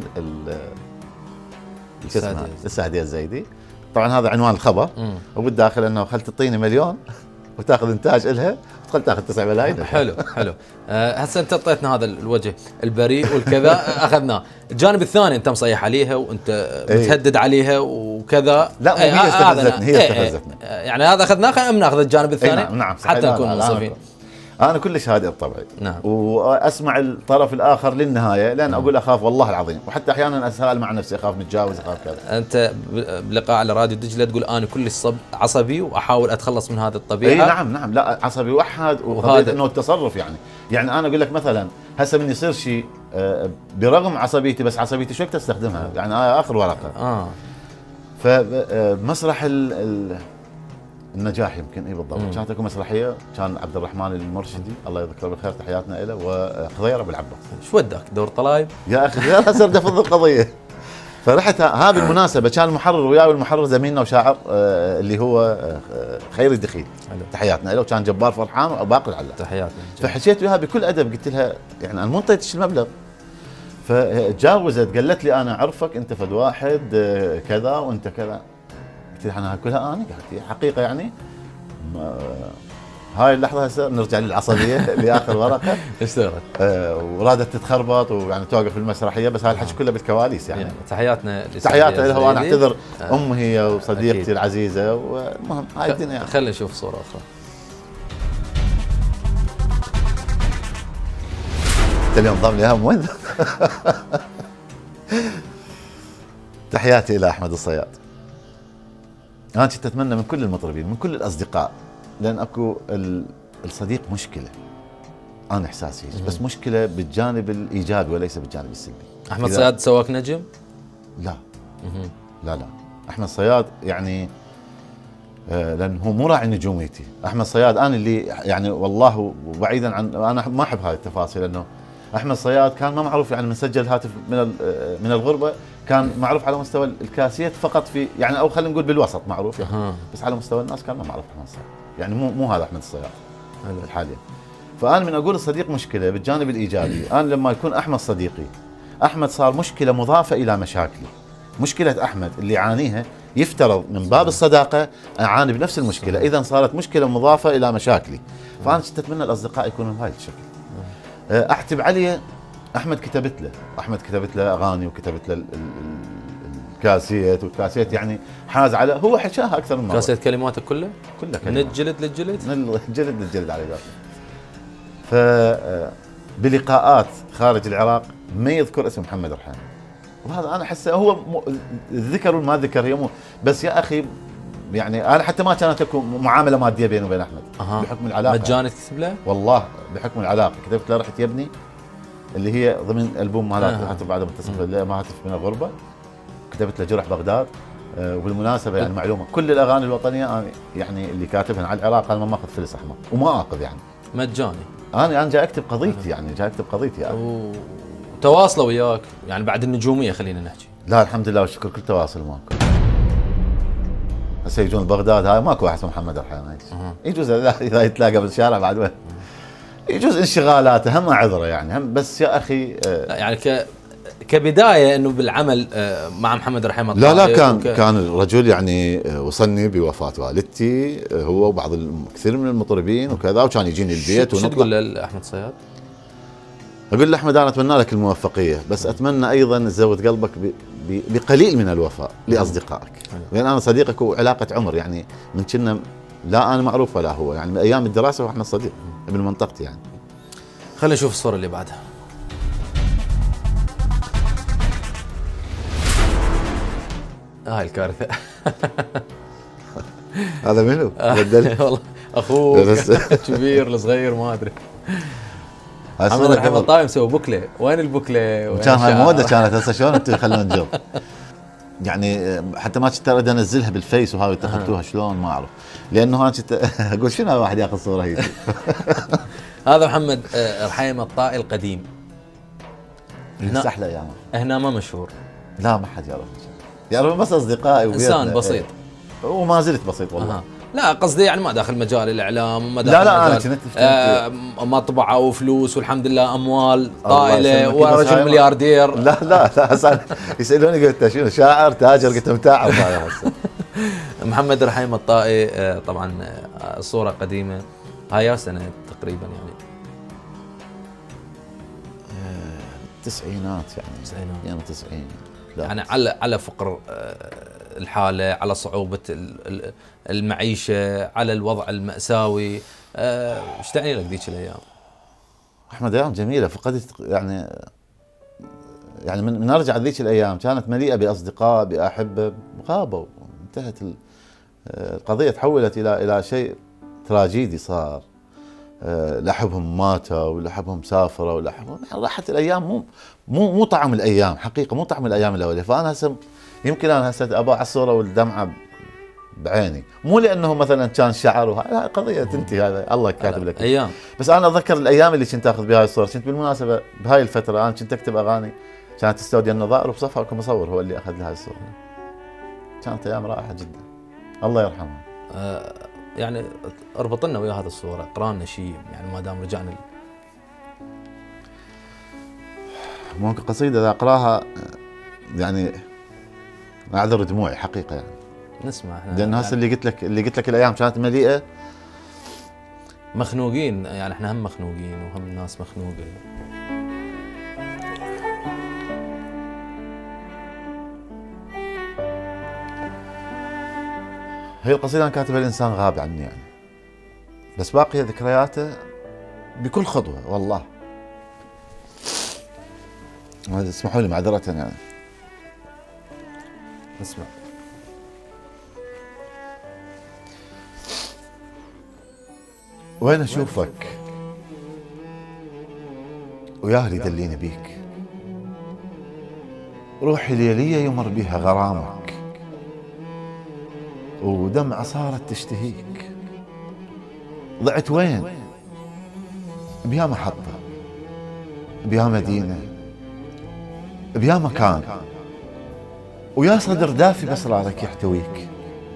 السعديه الزايدي. طبعا هذا عنوان الخبر، وبالداخل انه خل تعطيني مليون وتاخذ انتاج الها وتخل تاخذ 9 ملايين. حلو حلو. هسه انت اعطيتنا هذا الوجه البريء والكذا اخذناه. الجانب الثاني انت مصيح عليها وانت متهدد عليها وكذا. لا هي استفزتني، هي استفزتني. يعني هذا اخذناه ام ناخذ الجانب الثاني؟ نعم حتى نكون منصفين. انا كلش هادئ بطبعي. نعم. واسمع الطرف الاخر للنهايه، لان اقول اخاف والله العظيم، وحتى احيانا اسال مع نفسي اخاف نتجاوز اخاف كذا. انت بلقاء على راديو دجله تقول انا كلش عصبي واحاول اتخلص من هذه الطبيعه. اي نعم لا عصبي وحد، وهذا انه التصرف يعني انا اقول لك مثلا هسه من يصير شيء برغم عصبيتي، بس عصبيتي شو وقت استخدمها؟ يعني اخر ورقه. فمسرح النجاح يمكن بالضبط. كانت اكو مسرحيه كان عبد الرحمن المرشدي الله يذكره بالخير تحياتنا له، وخضيره ابو العباس. شو وداك دور طلايب؟ يا اخي لا صرت افض القضيه. فرحت ها بالمناسبه كان المحرر وياي، والمحرر زميلنا وشاعر اللي هو خير الدخيل تحياتنا له، وكان جبار فرحان وباقي العلا تحياتنا. فحكيت وياها بكل ادب قلت لها يعني انا مو انطيتش المبلغ. فتجاوزت قالت لي انا اعرفك انت فد واحد كذا وانت كذا. قلت لها انا كلها انا قالت حقيقه يعني هاي اللحظه هسه نرجع للعصبيه لاخر ورقه. ايش صارت؟ ورادت تتخربط ويعني توقف المسرحيه، بس هاي الحكي كله بالكواليس يعني. تحياتنا له، وانا اعتذر امي هي وصديقتي العزيزه، والمهم هاي الدنيا يعني. خلينا نشوف صوره اخرى. انت اليوم ضم لي هم وين؟ تحياتي الى احمد الصياد. انا كنت اتمنى من كل المطربين من كل الاصدقاء، لان اكو الصديق مشكله، انا احساسي بس مشكله بالجانب الايجابي وليس بالجانب السلبي. احمد صياد سواك نجم؟ لا احمد صياد يعني لان هو مو راعي نجوميتي. احمد صياد انا اللي يعني والله وبعيدا عن انا ما احب هذه التفاصيل، لانه احمد صياد كان ما معروف يعني من سجل هاتف من الغربه، كان معروف على مستوى الكاسيت فقط في يعني، او خلينا نقول بالوسط معروف يعني. بس على مستوى الناس كان ما معروف احمد صياد، يعني مو هذا احمد الصياد الحالي. فانا من اقول الصديق مشكله بالجانب الايجابي، انا لما يكون احمد صديقي، احمد صار مشكله مضافه الى مشاكلي. مشكله احمد اللي يعانيها يفترض من باب الصداقه اعاني بنفس المشكله، اذا صارت مشكله مضافه الى مشاكلي. فانا كنت اتمنى الاصدقاء يكونوا بهذا الشكل. اعتب علي احمد كتبت له اغاني، وكتبت له الكاسيت، والكاسيت يعني حاز على، هو حكاها اكثر من مره. كاسيت كلماته كلها كلمات من الجلد للجلد، من الجلد للجلد على قولتهم. بلقاءات خارج العراق ما يذكر اسم محمد رحيم، وهذا انا احسه هو ذكر وما ذكر، هي بس يا اخي يعني انا حتى ما كانت اكو معامله ماديه بيني وبين احمد. بحكم العلاقه مجاني تكتب له؟ والله بحكم العلاقه كتبت له رحت يبني اللي هي ضمن البوم مالات هاتف بعد متصل ما هاتف من الغربه، كتبت له جرح بغداد. وبالمناسبه يعني معلومه كل الاغاني الوطنيه انا يعني اللي كاتبها على العراق انا ما ماخذ فلس احمر وما اخذ يعني مجاني. انا جاي اكتب قضيتي يعني يعني. وتواصلوا وياك يعني بعد النجوميه خلينا نحكي؟ لا الحمد لله والشكر كل تواصل ماكو. هسه يجون بغداد هاي ماكو واحد اسمه محمد رحيم، يجوز اذا يتلاقى بالشارع بعد وين يجوز انشغالاته هم عذره يعني هم، بس يا اخي يعني كبدايه انه بالعمل مع محمد رحيم الطائي. لا كان الرجل يعني وصلني بوفاه والدتي هو وبعض كثير من المطربين وكذا، وكان يجيني البيت. شو تقول لاحمد صياد؟ اقول له احمد انا اتمنى لك الموفقيه، بس اتمنى ايضا تزود قلبك بقليل من الوفاء لاصدقائك. لان انا صديقك وعلاقه عمر، يعني من كنا لا انا معروف ولا هو، يعني من ايام الدراسه واحنا صديق ابن منطقتي يعني. خلينا نشوف الصوره اللي بعدها. هاي الكارثه. هذا منو؟ والله اخوك كبير الصغير ما ادري. محمد الرحيم الطائي مسوي بوكله، وين البوكله؟ كان هاي موده كانت، هسه شلون انتم تخلون جو؟ يعني حتى ما كنت اريد انزلها بالفيس وهاي اتخذتوها شلون ما اعرف، لانه انا كنت اقول شنو واحد ياخذ صوره هيك. هذا محمد رحيم الطائي القديم. هنا احلى ايام. هنا ما مشهور. لا ما حد يعرف بس اصدقائي انسان بسيط. وما زلت بسيط والله. لا قصدي يعني ما داخل مجال الاعلام وما داخل لا انا كنت مطبعه وفلوس والحمد لله اموال طائله ورجل ملياردير. لا يسالوني قلت شنو شاعر تاجر؟ قلت متاعب هذا هسه. محمد رحيم الطائي طبعا صوره قديمه. هاي سنه تقريبا يعني التسعينات يعني 90 يعني على فقر الحاله، على صعوبه المعيشه، على الوضع المأساوي. ايش تعني لك ذيك الايام؟ احمد ايام جميله، فقدت يعني من ارجع ذيك الايام كانت مليئه باصدقاء باحبه، غابوا انتهت القضيه، تحولت الى شيء تراجيدي صار. لحبهم ماتوا ولحبهم سافروا ولحبهم يعني راحت الايام، مو طعم الايام حقيقه، مو طعم الايام الاوليه. فانا هسه يمكن انا هسه ابى على الصوره والدمعه بعيني، مو لانه مثلا كان شعر وهاي قضيه تنتهي، هذا الله كاتب لك ايام. بس انا اتذكر الايام اللي كنت اخذ بها الصور. كنت بالمناسبه بهاي الفتره انا كنت اكتب اغاني، كانت استوديو النظائر وبصفها كمصور هو اللي اخذ لها الصور. كانت ايام رائعه جدا، الله يرحمها. يعني اربط لنا ويا هذه الصوره، اقرا لنا شيء يعني ما دام رجعنا ممكن قصيده اذا اقراها يعني اعذر دموعي حقيقه يعني. نسمع احنا، لان هسه اللي قلت لك الايام كانت مليئه مخنوقين، يعني احنا هم مخنوقين وهم الناس مخنوقه. هي القصيدة أنا كاتبها الإنسان غاب عني يعني، بس باقية ذكرياته بكل خطوة والله. اسمحوا لي معذرة يعني. اسمع. وين أشوفك ويا أهلي دليني بيك، روحي ليلية يمر بها غرامك، ودمعة صارت تشتهيك. ضعت وين؟ بيا محطة، بيا مدينة، بيا مكان، ويا صدر دافي بأسرارك يحتويك.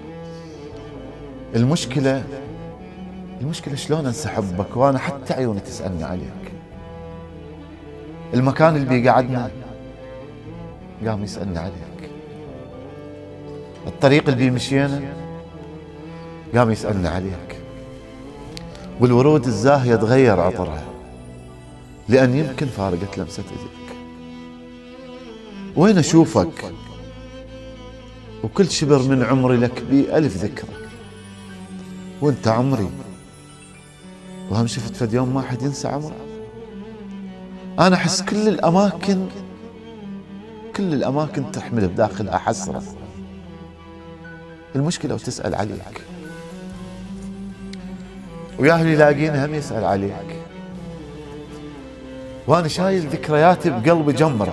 المشكلة شلون انسى حبك وانا حتى عيوني تسألني عليك. المكان اللي بيقعدنا قام يسألني عليك. الطريق اللي بيمشينا قام يسألني عليك. والورود الزاهية تغير عطرها لأن يمكن فارقت لمسة ايديك. وين أشوفك وكل شبر من عمري لك بي ألف ذكرى، وانت عمري وهم شفت فد يوم ما حد ينسى عمره. أنا أحس كل الأماكن تحمل بداخلها حسرة. المشكلة وتسأل عليك، ويا أهلي لاقيني هم يسأل عليك، وأنا شايل ذكرياتي بقلبي جمرة.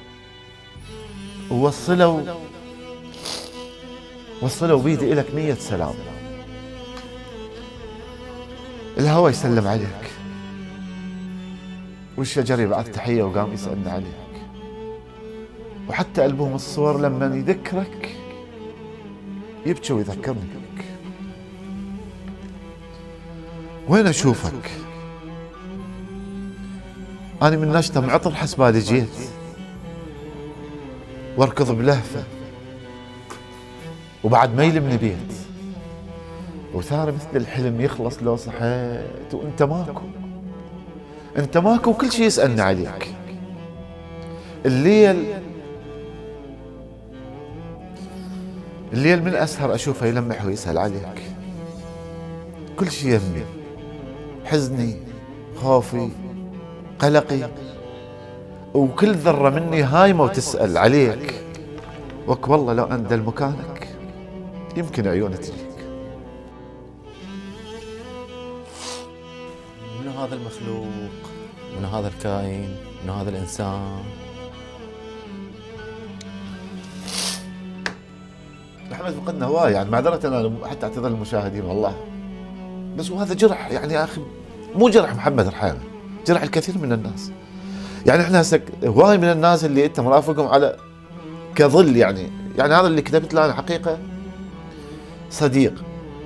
وصلوا بيدي إلك 100 سلام. الهوى يسلم عليك، والشجر يبعث تحية وقام يسألني عليك، وحتى ألبوم الصور لما يذكرك يبكي ويذكرني بك. وين أشوفك أنا من نشطة معطر حسبالي جيت، واركض بلهفة وبعد ما يلمني بيت، وثار مثل الحلم يخلص لو صحيت وانت ماكو وكل شيء يسألني عليك. الليل الليل من اسهر اشوفه يلمح ويسال عليك، كل شي يمي، حزني، خوفي، قلقي، وكل ذره مني هايمه وتسال عليك، وك والله لو اندل مكانك يمكن عيوني تجيك. من هذا المخلوق، من هذا الكائن، من هذا الإنسان. احمد فقدنا هواي، يعني معذرة انا حتى اعتذر للمشاهدين والله، بس وهذا جرح يعني يا اخي، مو جرح محمد رحيمة، جرح الكثير من الناس. يعني احنا هسه هواي من الناس اللي انت مرافقهم على كظل، يعني هذا اللي كتبت له انا حقيقة صديق،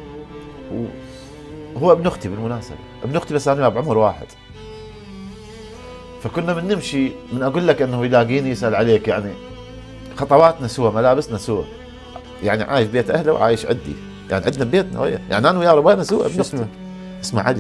وهو ابن اختي بالمناسبة، ابن اختي بس انا بعمر واحد. فكنا من نمشي، من اقول لك انه يلاقيني يسال عليك، يعني خطواتنا سوا، ملابسنا سوا، يعني عايش بيت اهله وعايش عندي، يعني عندنا بيتنا وياه، يعني انا وياه ربينا سوا. ابن اختي اسمه علي.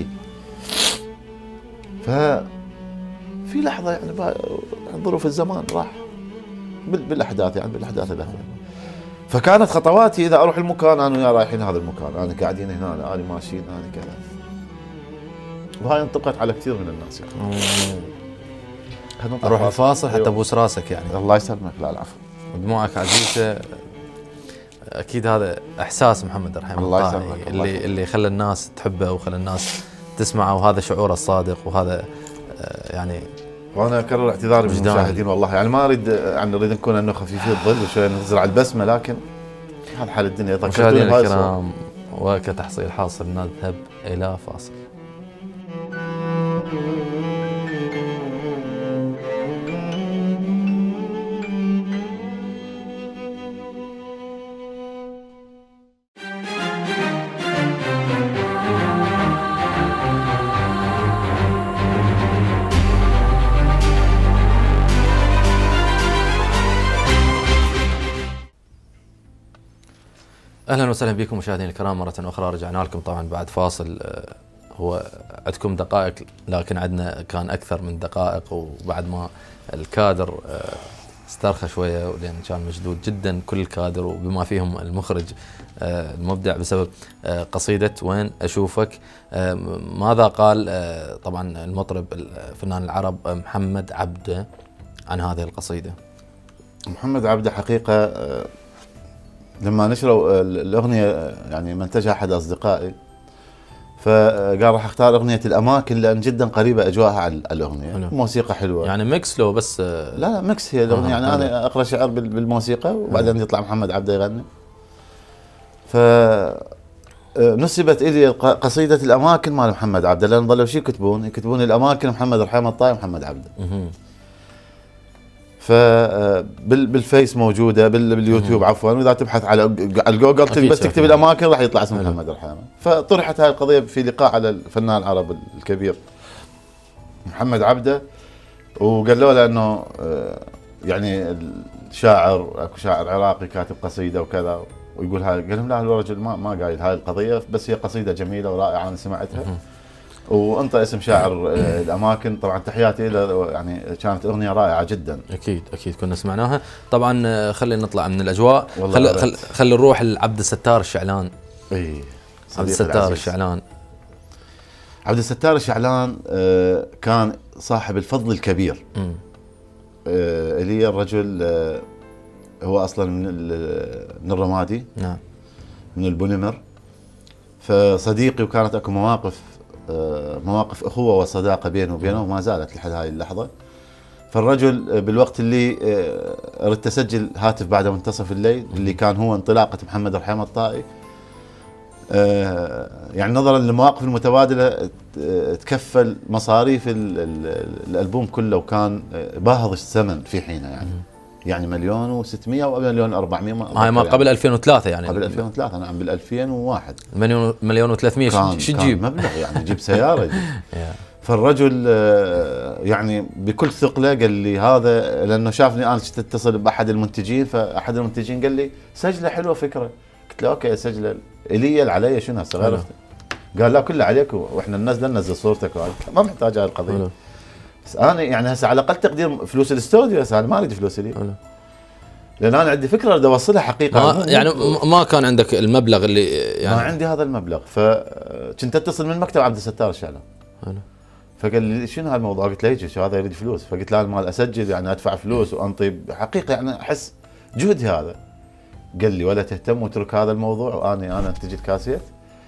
في لحظه يعني ظروف الزمان راح بالاحداث، يعني بالاحداث الاخيره. فكانت خطواتي اذا اروح المكان انا وياه رايحين هذا المكان، انا قاعدين هنا، انا ماشيين، انا كذا. وهاي انطبقت على كثير من الناس يعني. اروح الفاصل حتى ابوس راسك يعني. الله يسلمك. لا العفو. دموعك عزيزه، اكيد هذا احساس محمد رحيمة الله يسلمك، اللي خلى الناس تحبه وخلى الناس تسمعه، وهذا شعوره الصادق، وهذا يعني. وانا اكرر اعتذاري بالمشاهدين والله، يعني ما اريد، يعني نريد نكون انه خفيفي الظل وشوي نزرع البسمه، لكن هذا حال الدنيا. مشاهدينا الكرام، وكتحصيل حاصل نذهب الى فاصل. اهلا وسهلا بكم مشاهدينا الكرام مره اخرى. رجعنا لكم طبعا بعد فاصل. هو عندكم دقائق لكن عندنا كان اكثر من دقائق، وبعد ما الكادر استرخى شويه لان كان مشدود جدا كل الكادر، وبما فيهم المخرج المبدع بسبب قصيده وين اشوفك. ماذا قال طبعا المطرب الفنان العرب محمد عبده عن هذه القصيده؟ محمد عبده حقيقه لما نشروا الاغنيه يعني منتجها احد اصدقائي، فقال راح اختار اغنيه الاماكن لان جدا قريبه اجواءها على الاغنيه. حلو. موسيقى حلوه، يعني ميكس لو بس لا ميكس هي الاغنيه. يعني انا اقرا شعر بالموسيقى وبعدين يطلع محمد عبده يغني. ف نسبت الي قصيده الاماكن مال محمد عبده، لان ظلوا شو يكتبون الاماكن محمد رحيمة الطائي ومحمد عبده. فبالفيس موجوده، باليوتيوب عفوا، واذا تبحث على جوجل بس تكتب الاماكن راح يطلع اسم محمد رحيمة. فطرحت هاي القضيه في لقاء على الفنان العربي الكبير محمد عبده، وقالوا له انه يعني الشاعر، اكو شاعر عراقي كاتب قصيده وكذا ويقول هاي. قال لهم لا الرجل ما قايل هاي القضيه، بس هي قصيده جميله ورائعه انا سمعتها. وانت اسم شاعر الاماكن، طبعا تحياتي له، يعني كانت اغنيه رائعه جدا. اكيد كنا سمعناها. طبعا خلينا نطلع من الاجواء، خلي نروح لعبد الستار الشعلان. عبد الستار الشعلان. عبد الستار الشعلان كان صاحب الفضل الكبير. اللي الرجل هو اصلا من الرمادي. نعم. من البوليمر. فصديقي، وكانت اكو مواقف اخوه وصداقه بينه وبينه وما زالت لحد هاي اللحظه. فالرجل بالوقت اللي اردت اسجل هاتف بعد منتصف الليل، اللي كان هو انطلاقه محمد رحيمة الطائي، يعني نظرا للمواقف المتبادله تكفل مصاريف الالبوم كله، وكان باهظ الثمن في حينه، يعني 1,600,000 او 1,400,000. هاي ما قبل 2003 يعني. قبل 2003 نعم، بال 2001 1,300,000 شو تجيب؟ مبلغ يعني جيب سياره. فالرجل يعني بكل ثقله قال لي هذا، لانه شافني انا تتصل باحد المنتجين، فاحد المنتجين قال لي سجله حلوه فكره. قلت له اوكي سجله. الي علي شنو هسه غير؟ قال لا كله عليك، واحنا ننزل ننزل صورتك، ما محتاج هاي القضيه. بس انا يعني هسه على اقل تقدير فلوس الاستوديو، هسه انا ما اريد فلوس لي. لان انا عندي فكره بدي اوصلها حقيقه. يعني ما كان عندك المبلغ اللي يعني ما عندي هذا المبلغ، فكنت اتصل من مكتب عبد الستار الشعلان. حلو. فقال لي شنو هالموضوع؟ قلت له يجي هذا يريد فلوس. فقلت له مال اسجل يعني ادفع فلوس وانطي حقيقه يعني احس جهدي هذا. قال لي ولا تهتم واترك هذا الموضوع، وانا انتج الكاسيت.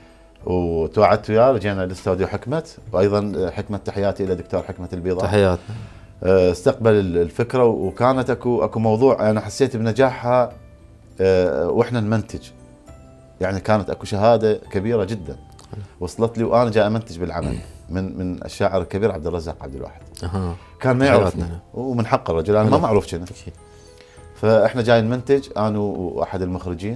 وتوعدت وياه، رجعنا لاستوديو حكمت، وايضا حكمت تحياتي الى دكتور حكمت البيضاء. تحياتنا. استقبل الفكره، وكانت اكو موضوع انا حسيت بنجاحها واحنا نمنتج. يعني كانت اكو شهاده كبيره جدا وصلت لي وانا جاي امنتج بالعمل من الشاعر الكبير عبد الرزاق عبد الواحد. كان ما يعرفني ومن حق الرجل، انا ما معروف كنا. فاحنا جاي نمنتج انا واحد المخرجين.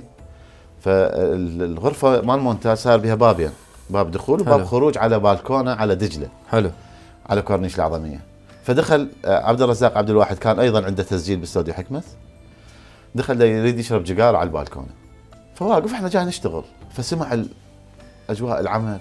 فالغرفه مال المونتاج صار بها بابين، باب دخول وباب حلو. خروج على بالكونه على دجله. حلو. على كورنيش العظميه. فدخل عبد الرزاق عبد الواحد، كان ايضا عنده تسجيل باستوديو حكمت. دخل يريد يشرب جيجار على البالكونه. فواقف احنا جاي نشتغل، فسمع اجواء العمل.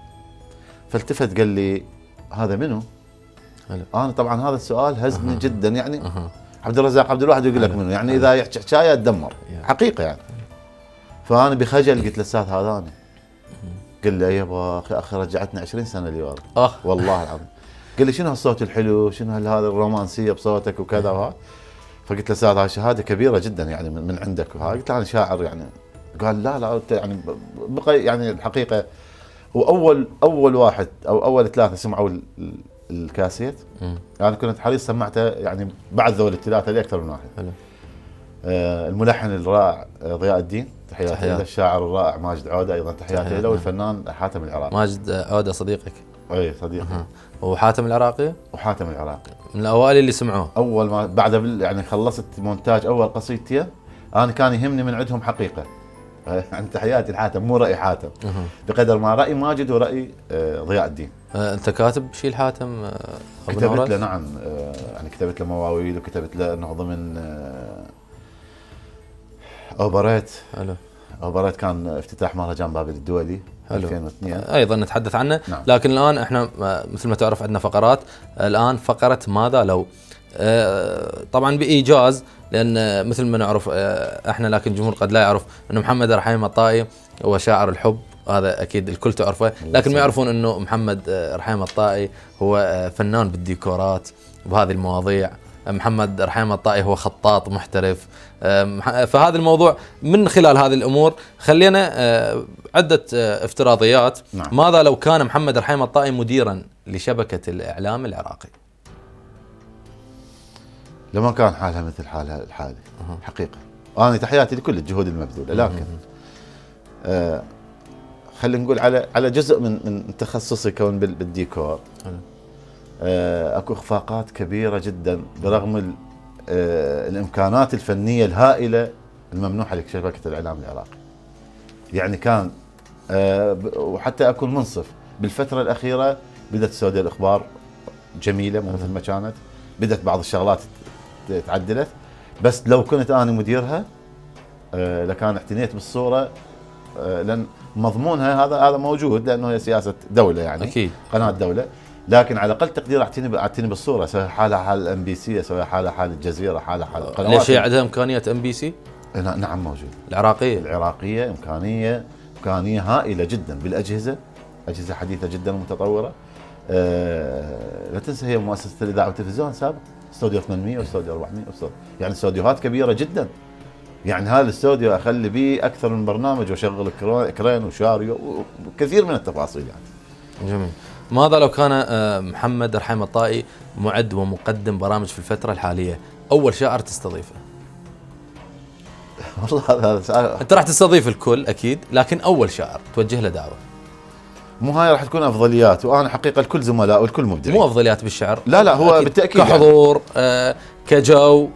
فالتفت قال لي هذا منو؟ حلو. انا طبعا هذا السؤال هزني جدا يعني. عبد الرزاق عبد الواحد يقول لك منو؟ يعني اذا يحكي حكايه تدمر حقيقه يعني. فانا بخجل قلت له استاذ هذا انا. قال لي يابا اخي رجعتنا 20 سنه لورا. والله العظيم. قال لي شنو هالصوت الحلو، شنو هذا الرومانسيه بصوتك وكذا وهذا. فقلت له استاذ هاي شهاده كبيره جدا يعني من عندك وهاي. قلت له انا شاعر يعني. قال لا انت يعني بقى يعني الحقيقه. واول واحد او اول ثلاثه سمعوا الكاسيت. انا كنت حريص سمعته يعني بعد ذول الثلاثه لاكثر من واحد. حلو. الملحن الرائع ضياء الدين، تحياتي له. الشاعر الرائع ماجد عوده، ايضا تحياتي له. والفنان حاتم العراقي. ماجد عوده صديقك؟ اي صديقي. وحاتم العراقي؟ وحاتم العراقي من الاوائل اللي سمعوه. اول ما بعد يعني خلصت مونتاج اول قصيدتي، انا كان يهمني من عندهم حقيقه. يعني تحياتي لحاتم، مو راي حاتم بقدر ما راي ماجد وراي ضياء الدين. انت كاتب شيء لحاتم؟ كتبت له نعم. يعني كتبت له مواويل، وكتبت له انه ضمن اوبريت. حلو. اوبريت كان افتتاح مهرجان بابل الدولي 2002 ايضا نتحدث عنه. نعم. لكن الان احنا مثل ما تعرف عندنا فقرات. الان فقره ماذا لو. طبعا بايجاز، لان مثل ما نعرف احنا، لكن الجمهور قد لا يعرف انه محمد رحيم الطائي هو شاعر الحب. هذا اكيد الكل تعرفه، لكن ما يعرفون انه محمد رحيم الطائي هو فنان بالديكورات وبهذه المواضيع. محمد رحيم الطائي هو خطاط محترف. فهذا الموضوع من خلال هذه الامور خلينا عده افتراضيات. نعم. ماذا لو كان محمد رحيم الطائي مديرا لشبكه الاعلام العراقي؟ لما كان حالها مثل حالها الحالي. حقيقه انا تحياتي لكل الجهود المبذوله، لكن خلينا نقول على جزء من تخصصي كون بالديكور. اكو اخفاقات كبيره جدا برغم الامكانات الفنيه الهائله الممنوحه لشبكه الاعلام العراقي. يعني كان وحتى اكون منصف، بالفتره الاخيره بدات استوديو الاخبار جميله مو مثل ما كانت، بدات بعض الشغلات تعدلت، بس لو كنت انا مديرها لكان اعتنيت بالصوره، لان مضمونها هذا موجود لانه هي سياسه دوله يعني. أكيد. قناه دوله، لكن على اقل تقدير اعتني بالصوره، سواء حالها حال ام بي سي، سواء حالها حال الجزيره، حالها حال القنوات. ليش هي عندها امكانيه ام بي سي؟ نعم موجود. العراقيه امكانيه هائله جدا بالاجهزه، اجهزه حديثه جدا ومتطوره. لا تنسى هي مؤسسه الاذاعه والتلفزيون سابق، استوديو 800 واستوديو 400 يعني استوديوهات كبيره جدا. يعني هذا الاستوديو اخلي به اكثر من برنامج واشغل كرين وشاريو وكثير من التفاصيل يعني. جميل. ماذا لو كان محمد رحيم الطائي معد ومقدم برامج في الفترة الحالية؟ أول شاعر تستضيفه؟ والله هذا سؤال. أنت راح تستضيف الكل أكيد، لكن أول شاعر توجه له دعوة. مو هاي راح تكون أفضليات، وأنا حقيقة الكل زملاء والكل مبدعين. مو أفضليات بالشعر. لا هو بالتأكيد كحضور كجو.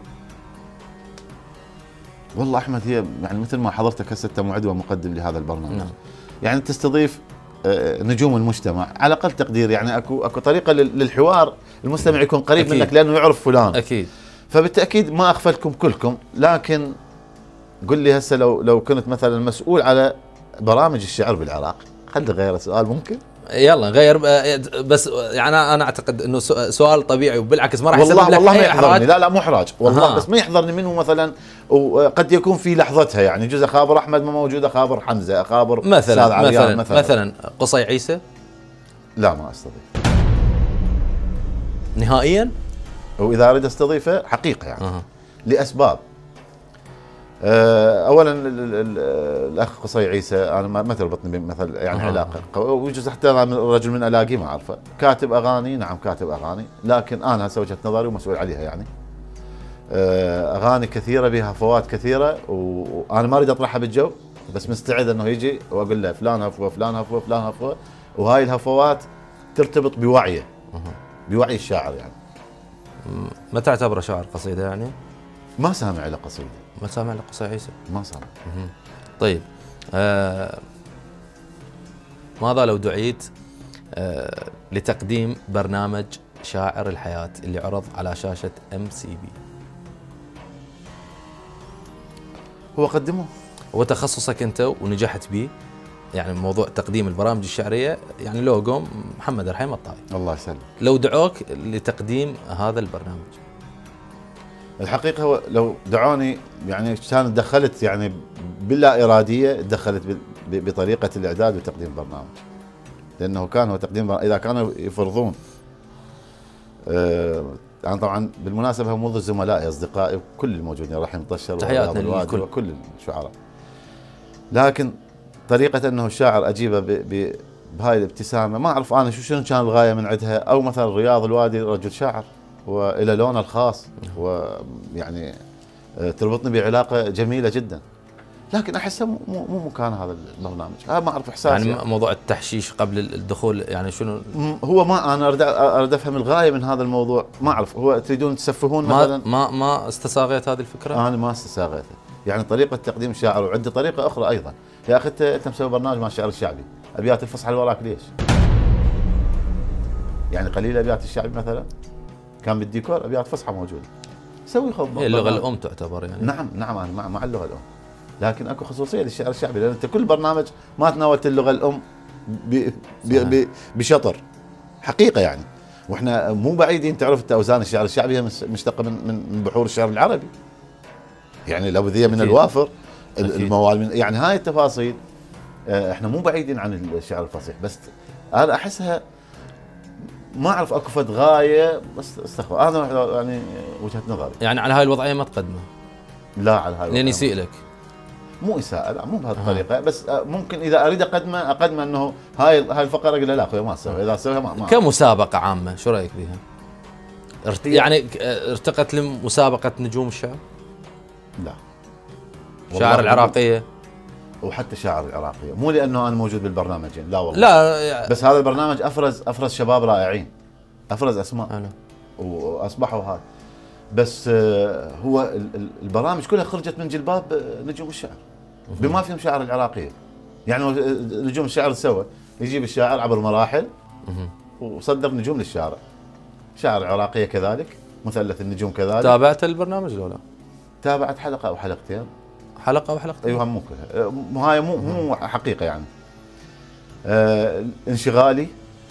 والله أحمد هي يعني مثل ما حضرتك هسه أنت معد ومقدم لهذا البرنامج. نعم. يعني تستضيف نجوم المجتمع على اقل تقدير، يعني اكو طريقه للحوار، المستمع يكون قريب أكيد. منك لانه يعرف فلان. اكيد. فبالتاكيد ما اغفلكم كلكم، لكن قل لي هسه لو كنت مثلا مسؤول على برامج الشعر بالعراق، خلي غير سؤال ممكن؟ يلا نغير بس يعني انا اعتقد انه سؤال طبيعي وبالعكس ما راح يسبب لك والله ما اي يحضرني، احراج. لا مو احراج والله، بس ما يحضرني منه مثلا، وقد يكون في لحظتها يعني جزء خابر احمد ما موجود، اخابر حمزه، اخابر مثلا قصي عيسى. لا ما استضيف نهائيا، واذا اريد استضيفه حقيقه يعني لاسباب. اولا الاخ قصي عيسى انا ما تربطني بمثل يعني علاقه، ويجوز حتى انا رجل من الاقي ما اعرفه، كاتب اغاني، نعم كاتب اغاني، لكن انا هسه وجهه نظري ومسؤول عليها يعني. اغاني كثيره بها هفوات كثيره، وانا ما اريد اطرحها بالجو، بس مستعد انه يجي واقول له فلان هفوه فلان هفوه فلان هفوه، وهاي الهفوات ترتبط بوعيه، بوعي الشاعر يعني. ما تعتبره شاعر قصيده يعني؟ ما سامع له قصيده. ما سامع له قصي عيسى؟ ما سامع. طيب ماذا لو دعيت لتقديم برنامج شاعر الحياة اللي عرض على شاشة MCB؟ هو قدمه، هو تخصصك انت ونجحت به، يعني موضوع تقديم البرامج الشعريه، يعني لوجو محمد الرحيم الطائي. الله يسلمك. لو دعوك لتقديم هذا البرنامج، الحقيقه هو لو دعوني يعني كان دخلت يعني باللا اراديه، دخلت بطريقه الاعداد وتقديم البرنامج، لانه كان هو تقديم اذا كانوا يفرضون. انا طبعا بالمناسبه هم منذ زملائي اصدقائي وكل الموجودين، رحيم طشر تحياتنا للكل وكل الشعراء، لكن طريقه انه الشاعر اجيبه بهاي الابتسامه، ما اعرف انا شنو كان الغايه من عندها، او مثلا رياض الوادي رجل شاعر والى لونه الخاص، ويعني تربطني بعلاقه جميله جدا، لكن احسه مو مكان هذا البرنامج، ما اعرف احساسي يعني موضوع التحشيش قبل الدخول يعني شنو هو، ما انا اريد افهم الغايه من هذا الموضوع، ما اعرف هو تريدون تسفهون مثلا؟ ما استساغيت هذه الفكره؟ انا ما استساغيتها، يعني طريقه تقديم الشاعر، وعندي طريقه اخرى ايضا. يا اخي انت مسوي برنامج مع الشعر الشعبي، ابيات الفصحى اللي وراك ليش؟ يعني قليل ابيات الشعبي مثلا، كان بالديكور ابيات فصحى موجوده، سوي خط. هي اللغه الام تعتبر يعني. نعم انا مع اللغه الام، لكن اكو خصوصيه للشعر الشعبي، لان انت كل برنامج ما تناولت اللغه الام بشطر حقيقه يعني. واحنا مو بعيدين، تعرف انت اوزان الشعر الشعبي هي مشتقه من بحور الشعر العربي، يعني الاوذيه من الوافر، الموال من، يعني هاي التفاصيل احنا مو بعيدين عن الشعر الفصيح، بس انا احسها ما اعرف اكو فد غايه، بس استغفر هذا يعني وجهه نظري. يعني على هاي الوضعيه ما تقدمه؟ لا على هاي لين يسيء لك؟ مو اساءه، لا مو بهالطريقه، بس ممكن اذا اريد اقدمه انه هاي الفقره اقول له لا اخوي ما اسوي، اذا اسويها ما كمسابقه عامه شو رايك بها؟ يعني ارتقت لمسابقه نجوم الشعر؟ لا، شاعر العراقيه وحتى شاعر العراقيه، مو لانه انا موجود بالبرنامجين، لا والله، لا بس هذا البرنامج افرز شباب رائعين، افرز اسماء واصبحوا هذا، بس هو البرامج كلها خرجت من جلباب نجوم الشعر بما فيهم شاعر العراقيه. يعني نجوم الشعر سوى يجيب الشاعر عبر مراحل وصدر نجوم للشارع، شاعر العراقيه كذلك، مثلث النجوم كذلك. تابعت البرنامج ولا لا؟ تابعت حلقه او حلقتين. حلقه او حلقتين؟ ايوه مو كلها، هاي مو حقيقه يعني. انشغالي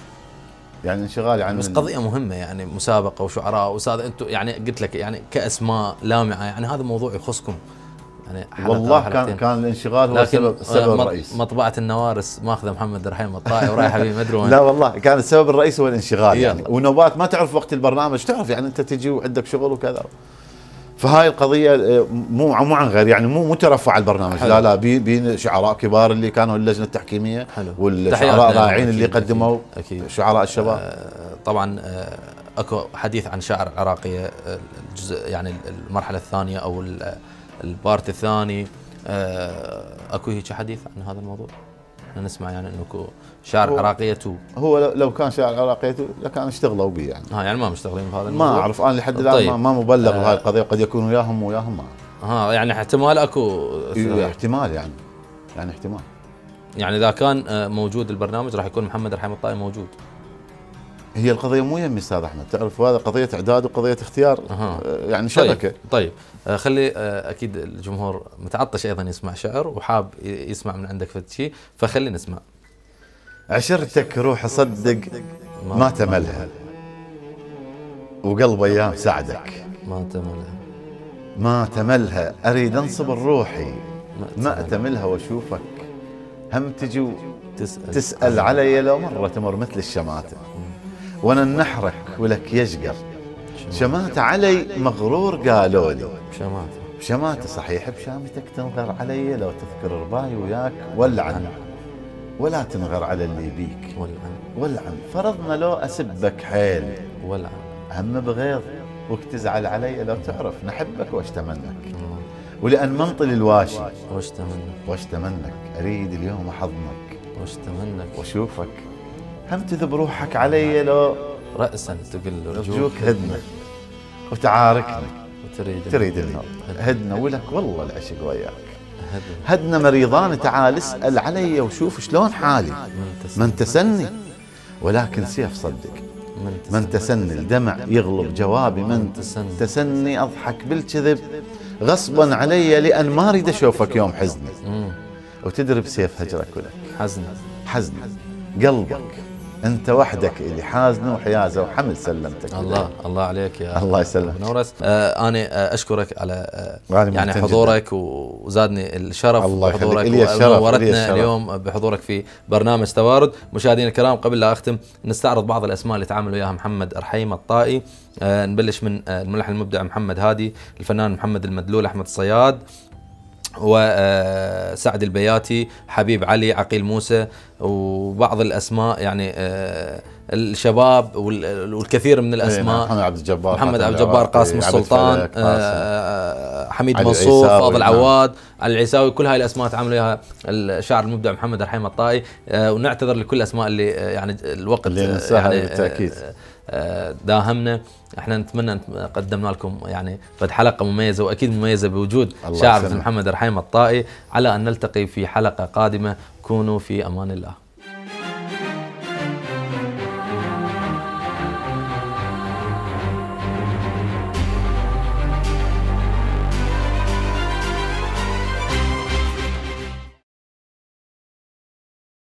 عن بس قضيه مهمه يعني، مسابقه وشعراء وساده، انتم يعني قلت لك يعني كاسماء لامعه، يعني هذا موضوع يخصكم يعني. والله كان الانشغال هو السبب الرئيسي. مطبعه النوارس ماخذه محمد الرحيم الطائي ورايحه به مدري وين. لا والله كان السبب الرئيسي هو الانشغال يعني، ونوبات ما تعرف وقت البرنامج، تعرف يعني انت تجي وعندك شغل وكذا، فهاي القضيه مو عن غير يعني، مو ترفع على البرنامج. حلو. لا بين شعراء كبار اللي كانوا اللجنه التحكيميه، والشعراء الرائعين اللي قدموا، أكيد. شعراء الشباب. طبعا اكو حديث عن شعر العراقيه، الجزء يعني المرحله الثانيه او البارت الثاني، اكو هيك حديث عن هذا الموضوع؟ نسمع يعني انه شعر عراقيه 2. هو لو كان شعر عراقيه 2 لكان اشتغلوا به يعني. يعني ما مشتغلين بهذا الموضوع؟ ما اعرف انا لحد الان. طيب. ما مبلغ بهاي القضيه، قد يكون وياهم ما يعني احتمال اكو احتمال يعني احتمال. يعني اذا كان موجود البرنامج راح يكون محمد الرحيم الطائي موجود. هي القضيه مو يمي استاذ احمد، تعرف هذا قضيه اعداد وقضيه اختيار. يعني شبكه. طيب خلي اكيد الجمهور متعطش ايضا يسمع شعر وحاب يسمع من عندك فد شيء، فخلي نسمع. عشرتك روح صدق ما تملها، وقلب ايام سعدك ما تملها، اريد انصب روحي ما اتملها، واشوفك هم تجي تسأل علي لو مرة تمر مثل الشماتة، وانا نحرك ولك يشقر شماتة علي مغرور قالوا لي شماتة صحيح بشامتك تنغر علي، لو تذكر رباي وياك ولعن ولا تنغر على اللي بيك ولعن فرضنا لو اسبك حيل ولعن هم بغيظ وك تزعل علي، لو تعرف نحبك واشتمنك، ولأن منطل الواشي واشتمنك اريد اليوم احضنك واشوفك هم تذب روحك علي، لو رأسا تقل رجوك هدنا وتعاركنا تريد النار هدنا، ولك والله العشق وياك هدنا مريضان، تعال اسأل علي وشوف شلون حالي، من تسني ولكن سيف صدق، من تسني الدمع يغلب جوابي، من تسني اضحك بالكذب غصبا علي، لأن ما اريد اشوفك يوم حزني، وتدري بسيف هجرك ولك حزن قلبك انت وحدك اللي حازنه وحيازه وحمل سلمتك. الله عليك يا الله يسلمك نورس. انا اشكرك على يعني حضورك، وزادني الشرف بحضورك، ونورتنا اليوم بحضورك في برنامج توارد. مشاهدينا الكرام، قبل لا اختم نستعرض بعض الاسماء اللي تعامل وياها محمد أرحيمة الطائي. نبلش من الملحن المبدع محمد هادي، الفنان محمد المدلول، احمد الصياد، وسعد البياتي، حبيب علي، عقيل موسى، وبعض الاسماء يعني الشباب والكثير من الاسماء، محمد عبد الجبار، قاسم السلطان، حميد منصور، فاضل عواد، علي العيساوي، كل هاي الاسماء تعامل وياها الشاعر المبدع محمد أرحيمة الطائي. ونعتذر لكل الاسماء اللي يعني الوقت اللي يعني بالتاكيد داهمنا. احنا نتمنى قدمنا لكم يعني بعد حلقه مميزه، واكيد مميزه بوجود شاعر مثل محمد أرحيمة الطائي. على ان نلتقي في حلقه قادمه، كونوا في امان الله.